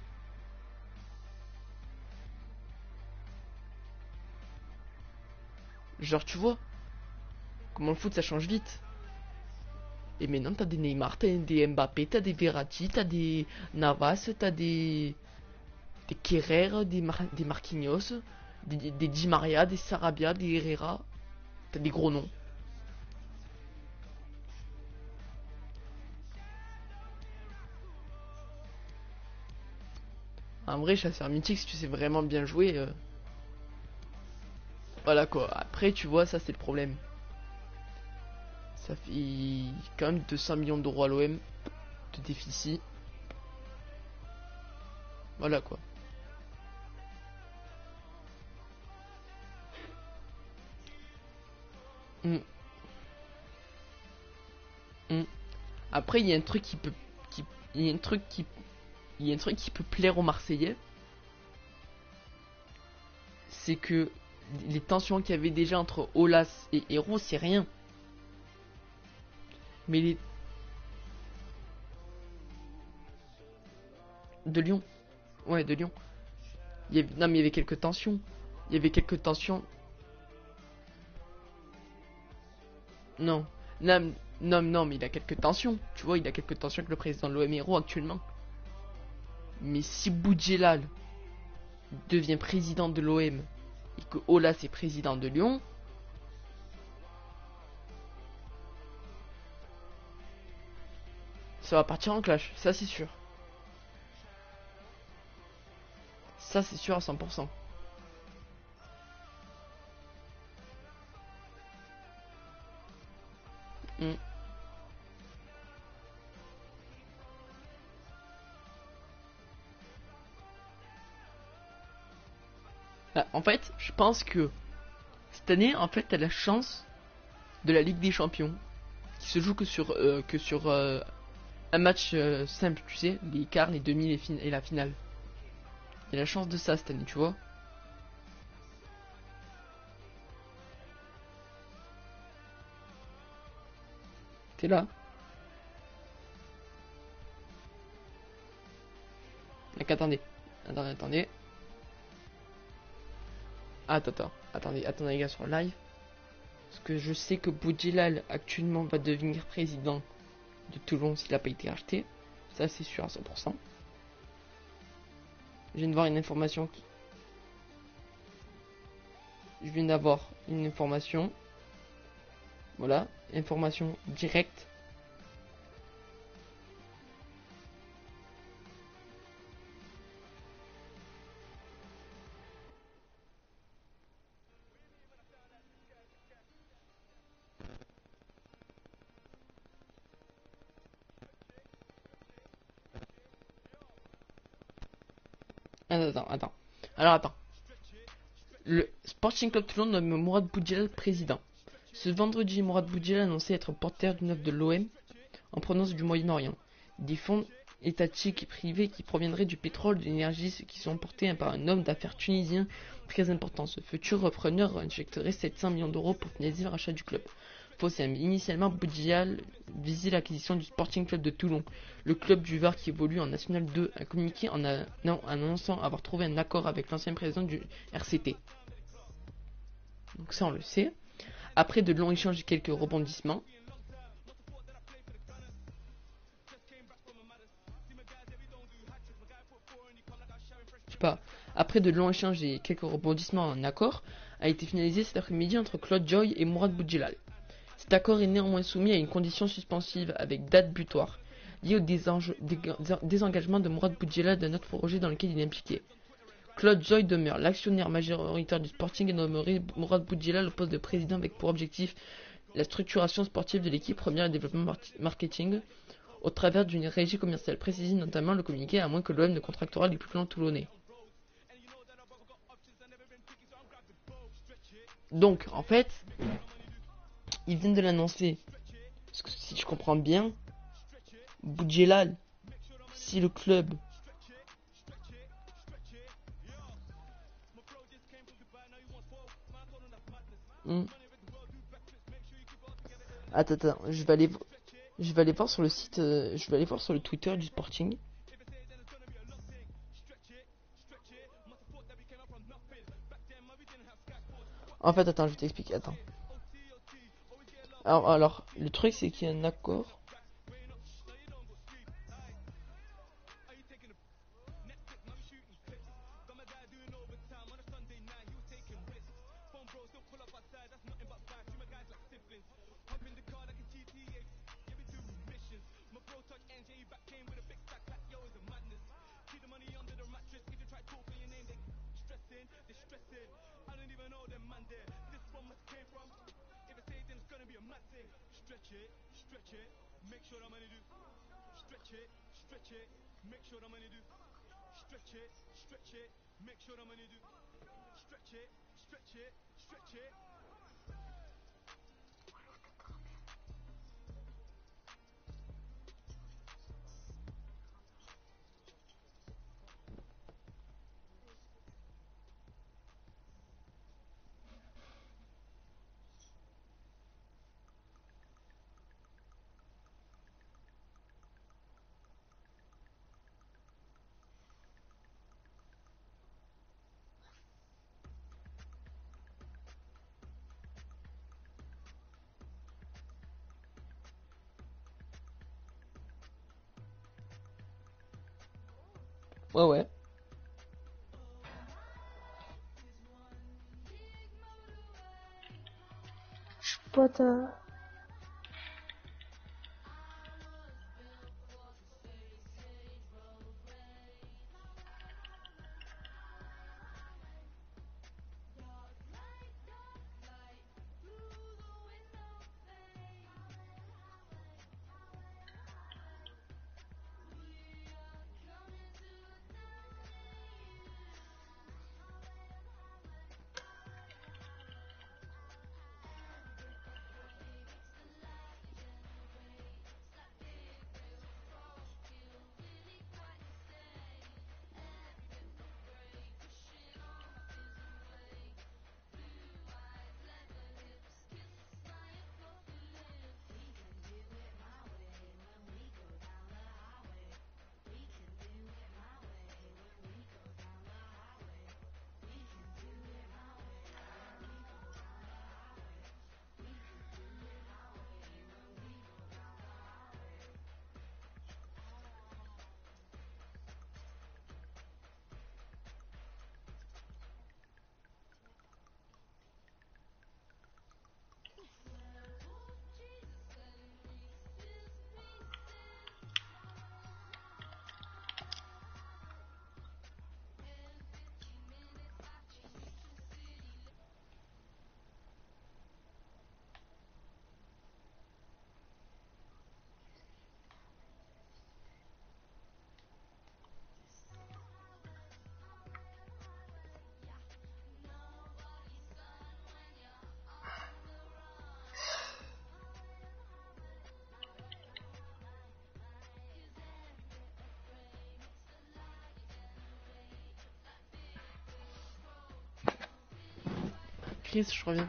Genre, tu vois, comment le foot ça change vite. Et maintenant, t'as des Neymar, t'as des Mbappé, t'as des Verratti, t'as des Navas, t'as des. Des Kerrer, des, Mar des Marquinhos, des, des Di Maria, des Sarabia, des Herrera. T'as des gros noms. Un vrai chasseur mythique, si tu sais vraiment bien jouer. Euh... Voilà quoi. Après, tu vois, ça c'est le problème. Ça fait quand même deux cents millions d'euros à l'O M de déficit. Voilà quoi. Mm, mm. Après, il y a un truc qui peut, qui, il y a un truc qui, il y a un truc qui peut plaire aux Marseillais, c'est que les tensions qu'il y avait déjà entre Olas et Héros, c'est rien. Mais les de Lyon, Ouais, de Lyon. Il y avait... Non, mais il y avait quelques tensions. Il y avait quelques tensions. Non. Non, non, non, mais il a quelques tensions. Tu vois, il a quelques tensions avec le président de l'O M Hérault actuellement. Mais si Boudjelal devient président de l'O M et que Olas est président de Lyon, ça va partir en clash, ça c'est sûr. Ça c'est sûr à cent pour cent. Mm. Bah, en fait, je pense que cette année, en fait, t'as la chance de la Ligue des Champions qui se joue que sur euh, que sur euh, un match euh, simple, tu sais, les quarts, les demi les fin et la finale. Il y a la chance de ça cette année, tu vois. T'es là. Donc attendez, attendez, attendez. Ah, attends, attends, attendez, attendez les gars sur live. Parce que je sais que Boudjelal actuellement va devenir président de Toulon s'il n'a pas été racheté. Ça c'est sûr à cent pour cent. Je viens de voir une information qui... Je viens d'avoir une information. Voilà, information directe. Attends, attends. Alors attends. Le Sporting Club Toulon nomme Mourad Boudjelal président. Ce vendredi, Mourad Boudjelal a annoncé être porteur d'une offre de l'O M en provenance du Moyen-Orient. Des fonds étatiques et privés qui proviendraient du pétrole, de l'énergie, qui sont portés par un homme d'affaires tunisien très important. Ce futur repreneur injecterait sept cents millions d'euros pour finaliser le rachat du club. Fossem. Initialement, Boudjelal visait l'acquisition du Sporting Club de Toulon, le club du Var qui évolue en National deux, a communiqué en, a, non, en annonçant avoir trouvé un accord avec l'ancien président du R C T. Donc ça on le sait. Après de longs échanges et quelques rebondissements, je sais pas, après de longs échanges et quelques rebondissements, un accord a été finalisé cet après-midi entre Claude Joy et Mourad Boudjelal. Cet accord est néanmoins soumis à une condition suspensive avec date butoir, liée au désengagement de Mourad Boudjelal d'un autre projet dans lequel il est impliqué. Claude Joy demeure l'actionnaire majoritaire du Sporting et nommerait Mourad Boudjelal au poste de président avec pour objectif la structuration sportive de l'équipe, première et développement marketing, au travers d'une régie commerciale, précise notamment le communiqué, à moins que l'O M ne contractera les plus clans toulonnais. Donc, en fait, ils viennent de l'annoncer. Parce que si je comprends bien, Boudjelal, si le club hmm. Attends, attends, je vais aller, je vais aller voir sur le site, euh, je vais aller voir sur le Twitter du Sporting. En fait, attends, je vais t'expliquer, attends. Alors, alors, le truc c'est qu'il y a un accord. Ouais, ouais. Je sais pas, t'as... Chris, je reviens.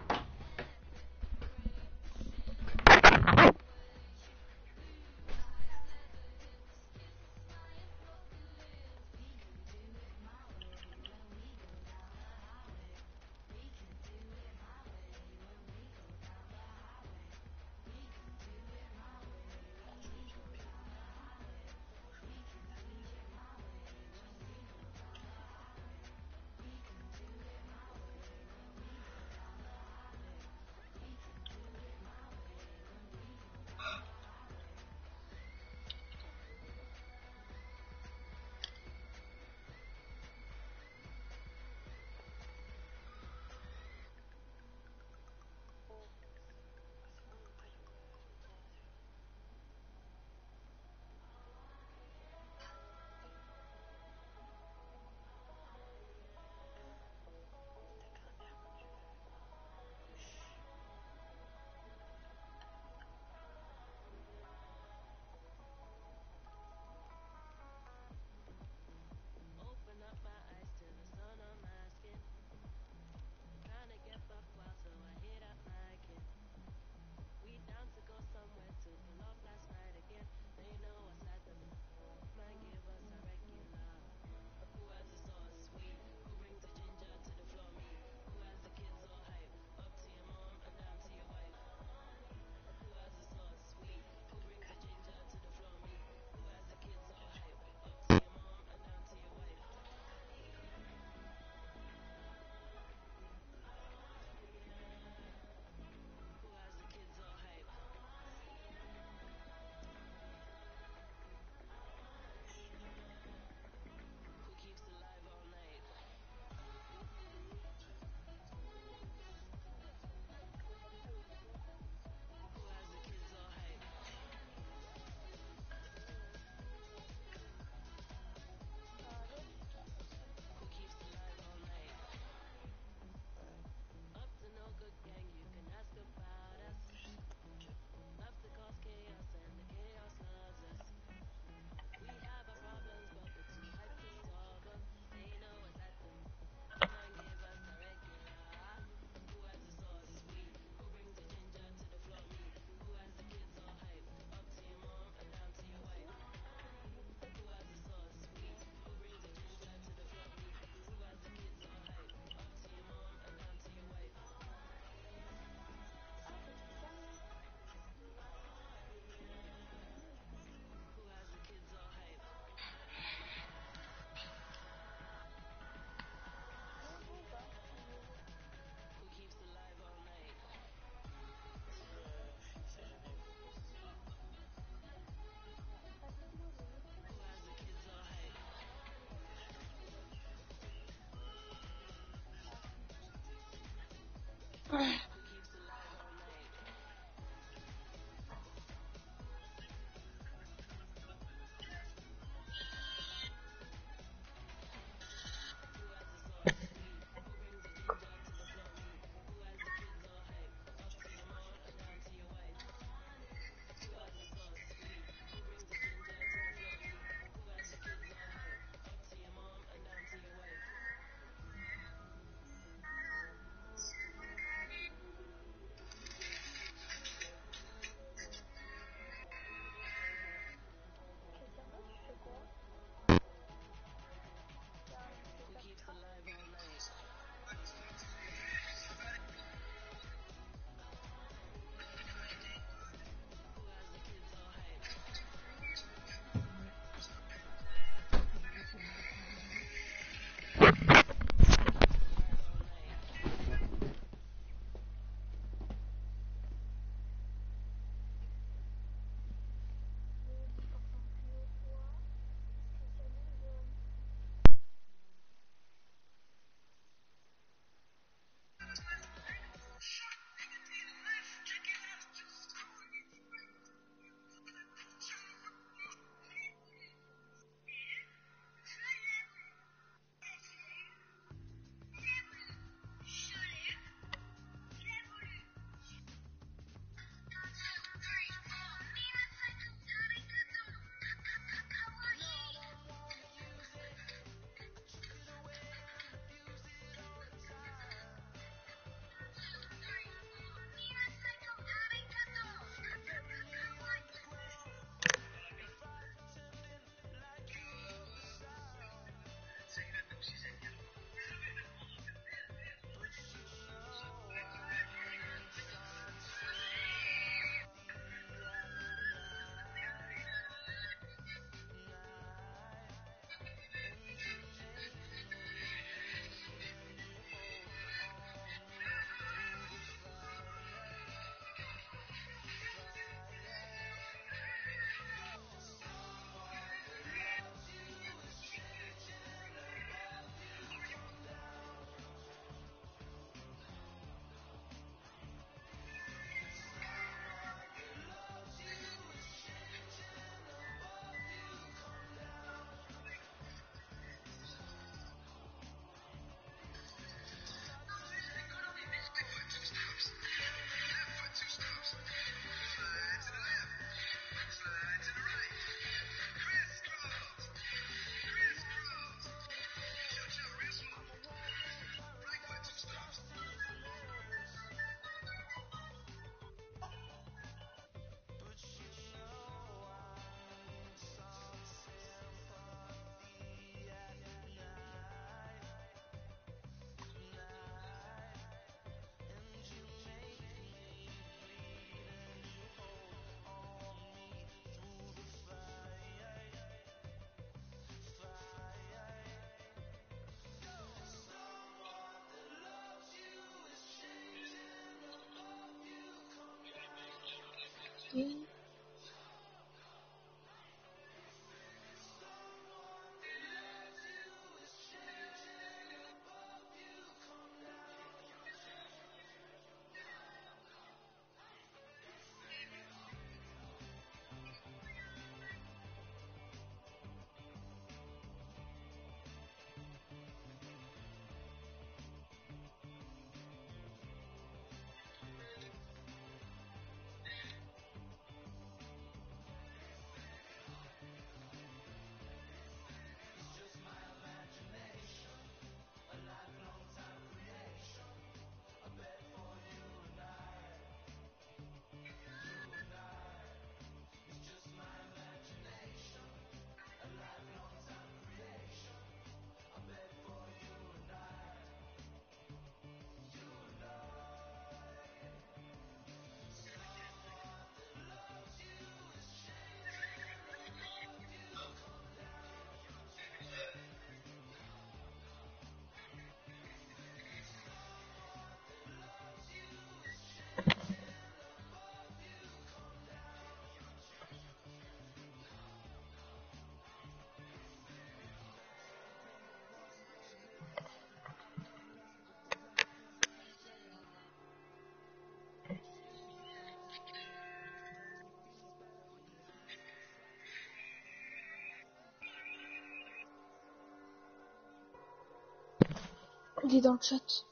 Dis dans le chat.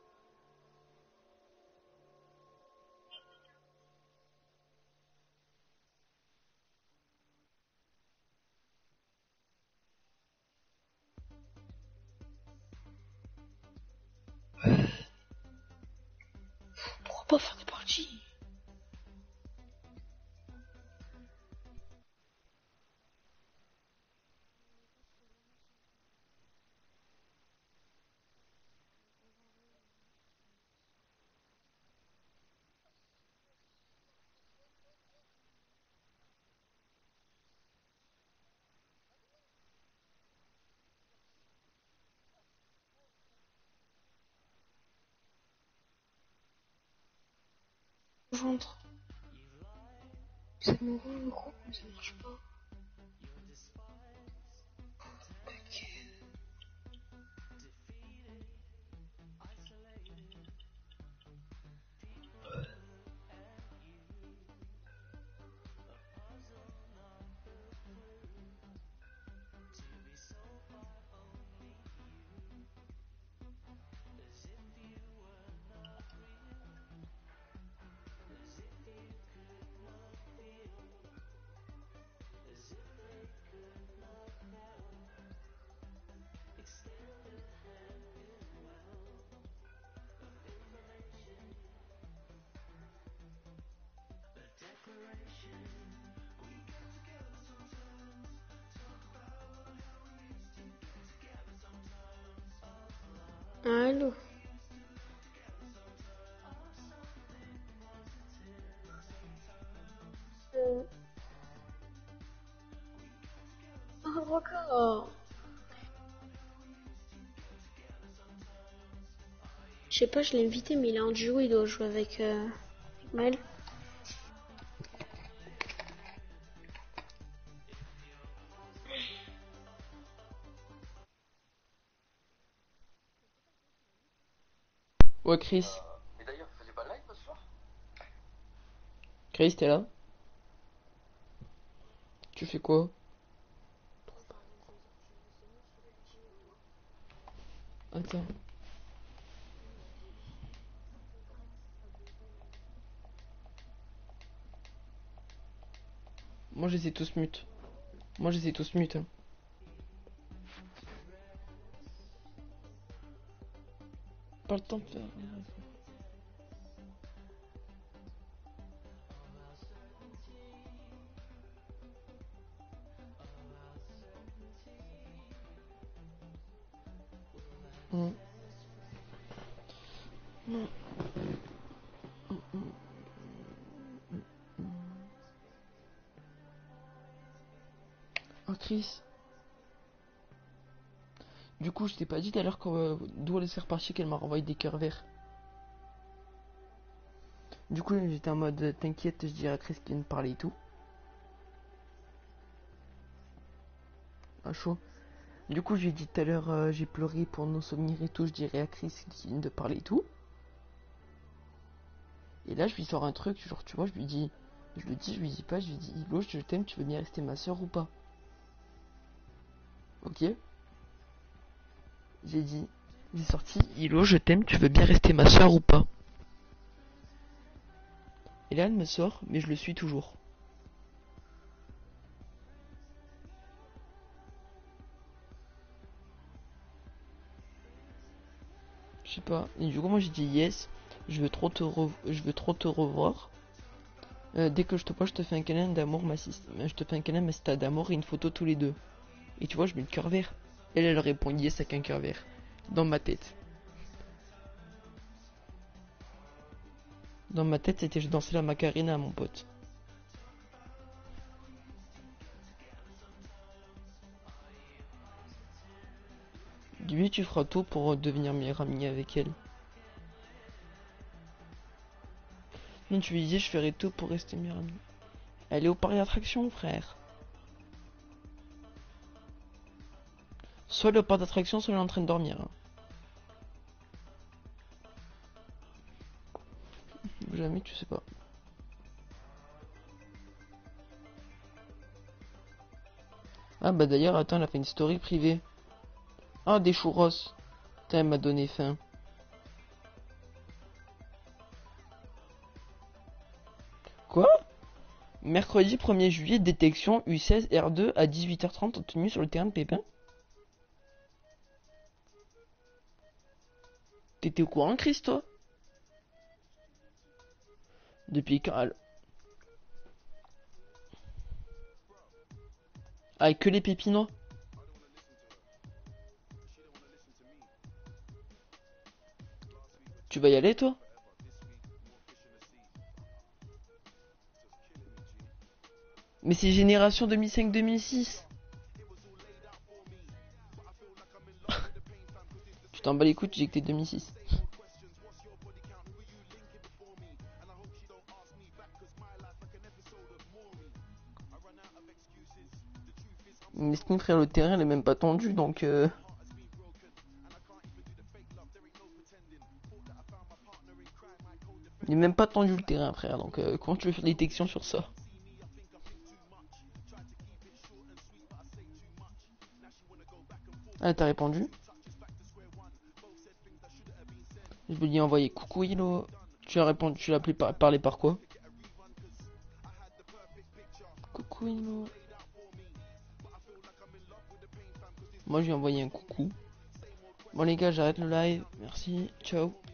Pourquoi pas faire des parties? Vendre. C'est nouveau le groupe, mais ça marche pas. Ok. Allô. Euh... Ah, encore. Je sais pas, je l'ai invité, mais il est en duo, il doit jouer avec euh, Mel. Ouais, Chris. Mais d'ailleurs, vous faisiez pas de live ce soir? Chris, t'es là? Tu fais quoi? Attends. Moi, je les ai tous mute. Moi, je les ai tous mute. Hein. Pas le temps de faire. Hum. Hum. Hum, hum. Oh, Chris. Du coup, je t'ai pas dit tout à l'heure euh, d'où elle s'est repartie qu'elle m'a renvoyé des cœurs verts. Du coup, j'étais en mode t'inquiète, je dirais à Chris qu'il vient de parler et tout. Ah, chaud. Du coup, je lui ai dit tout à l'heure, euh, j'ai pleuré pour nos souvenirs et tout, je dirais à Chris qu'il vient de parler et tout. Et là, je lui sors un truc, genre, tu vois, je lui dis, je lui dis, je lui dis pas, je lui dis, Hilo, je t'aime, tu veux bien rester ma soeur ou pas? Ok? J'ai dit, j'ai sorti, Hilo, je t'aime, tu veux bien rester ma soeur ou pas? Et là, elle me sort, mais je le suis toujours. Je sais pas. Et du coup, moi, j'ai dit yes, je veux trop te, re... je veux trop te revoir. Euh, dès que je te vois, je te fais un câlin d'amour, ma sis... je te fais un câlin, ma sista d'amour et une photo tous les deux. Et tu vois, je mets le cœur vert. Elle, elle répond yes avec un cœur vert. Dans ma tête. Dans ma tête, c'était je dansais la Macarena à mon pote. Lui, tu feras tout pour devenir meilleur ami avec elle. Non, tu lui disais, je ferai tout pour rester meilleur ami. Elle est au parc d'attraction, frère. Soit elle est au parc d'attraction, soit elle est en train de dormir. Hein. Jamais, tu sais pas. Ah bah d'ailleurs, attends, elle a fait une story privée. Ah, des churros. Putain, elle m'a donné faim. Quoi? Mercredi premier juillet, détection U seize R deux à dix-huit heures trente obtenue sur le terrain de Pépin. T'étais au courant, Chris, toi? Depuis quand? alors- Ah, et que les pépinois? Tu vas y aller, toi? Mais c'est génération deux mille cinq deux mille six. Tu t'en bats les couilles, j'ai que t'es deux mille six. Mais ce frère, le terrain, il est même pas tendu, donc euh... il est même pas tendu le terrain, frère, donc euh, comment tu veux faire des détections sur ça? Ah, t'as répondu? Je lui ai envoyé coucou Hilo. Tu as répondu, tu l'as appelé par, parlé par quoi? Coucou Hilo. Moi je lui ai envoyé un coucou. Bon les gars, j'arrête le live. Merci. Ciao.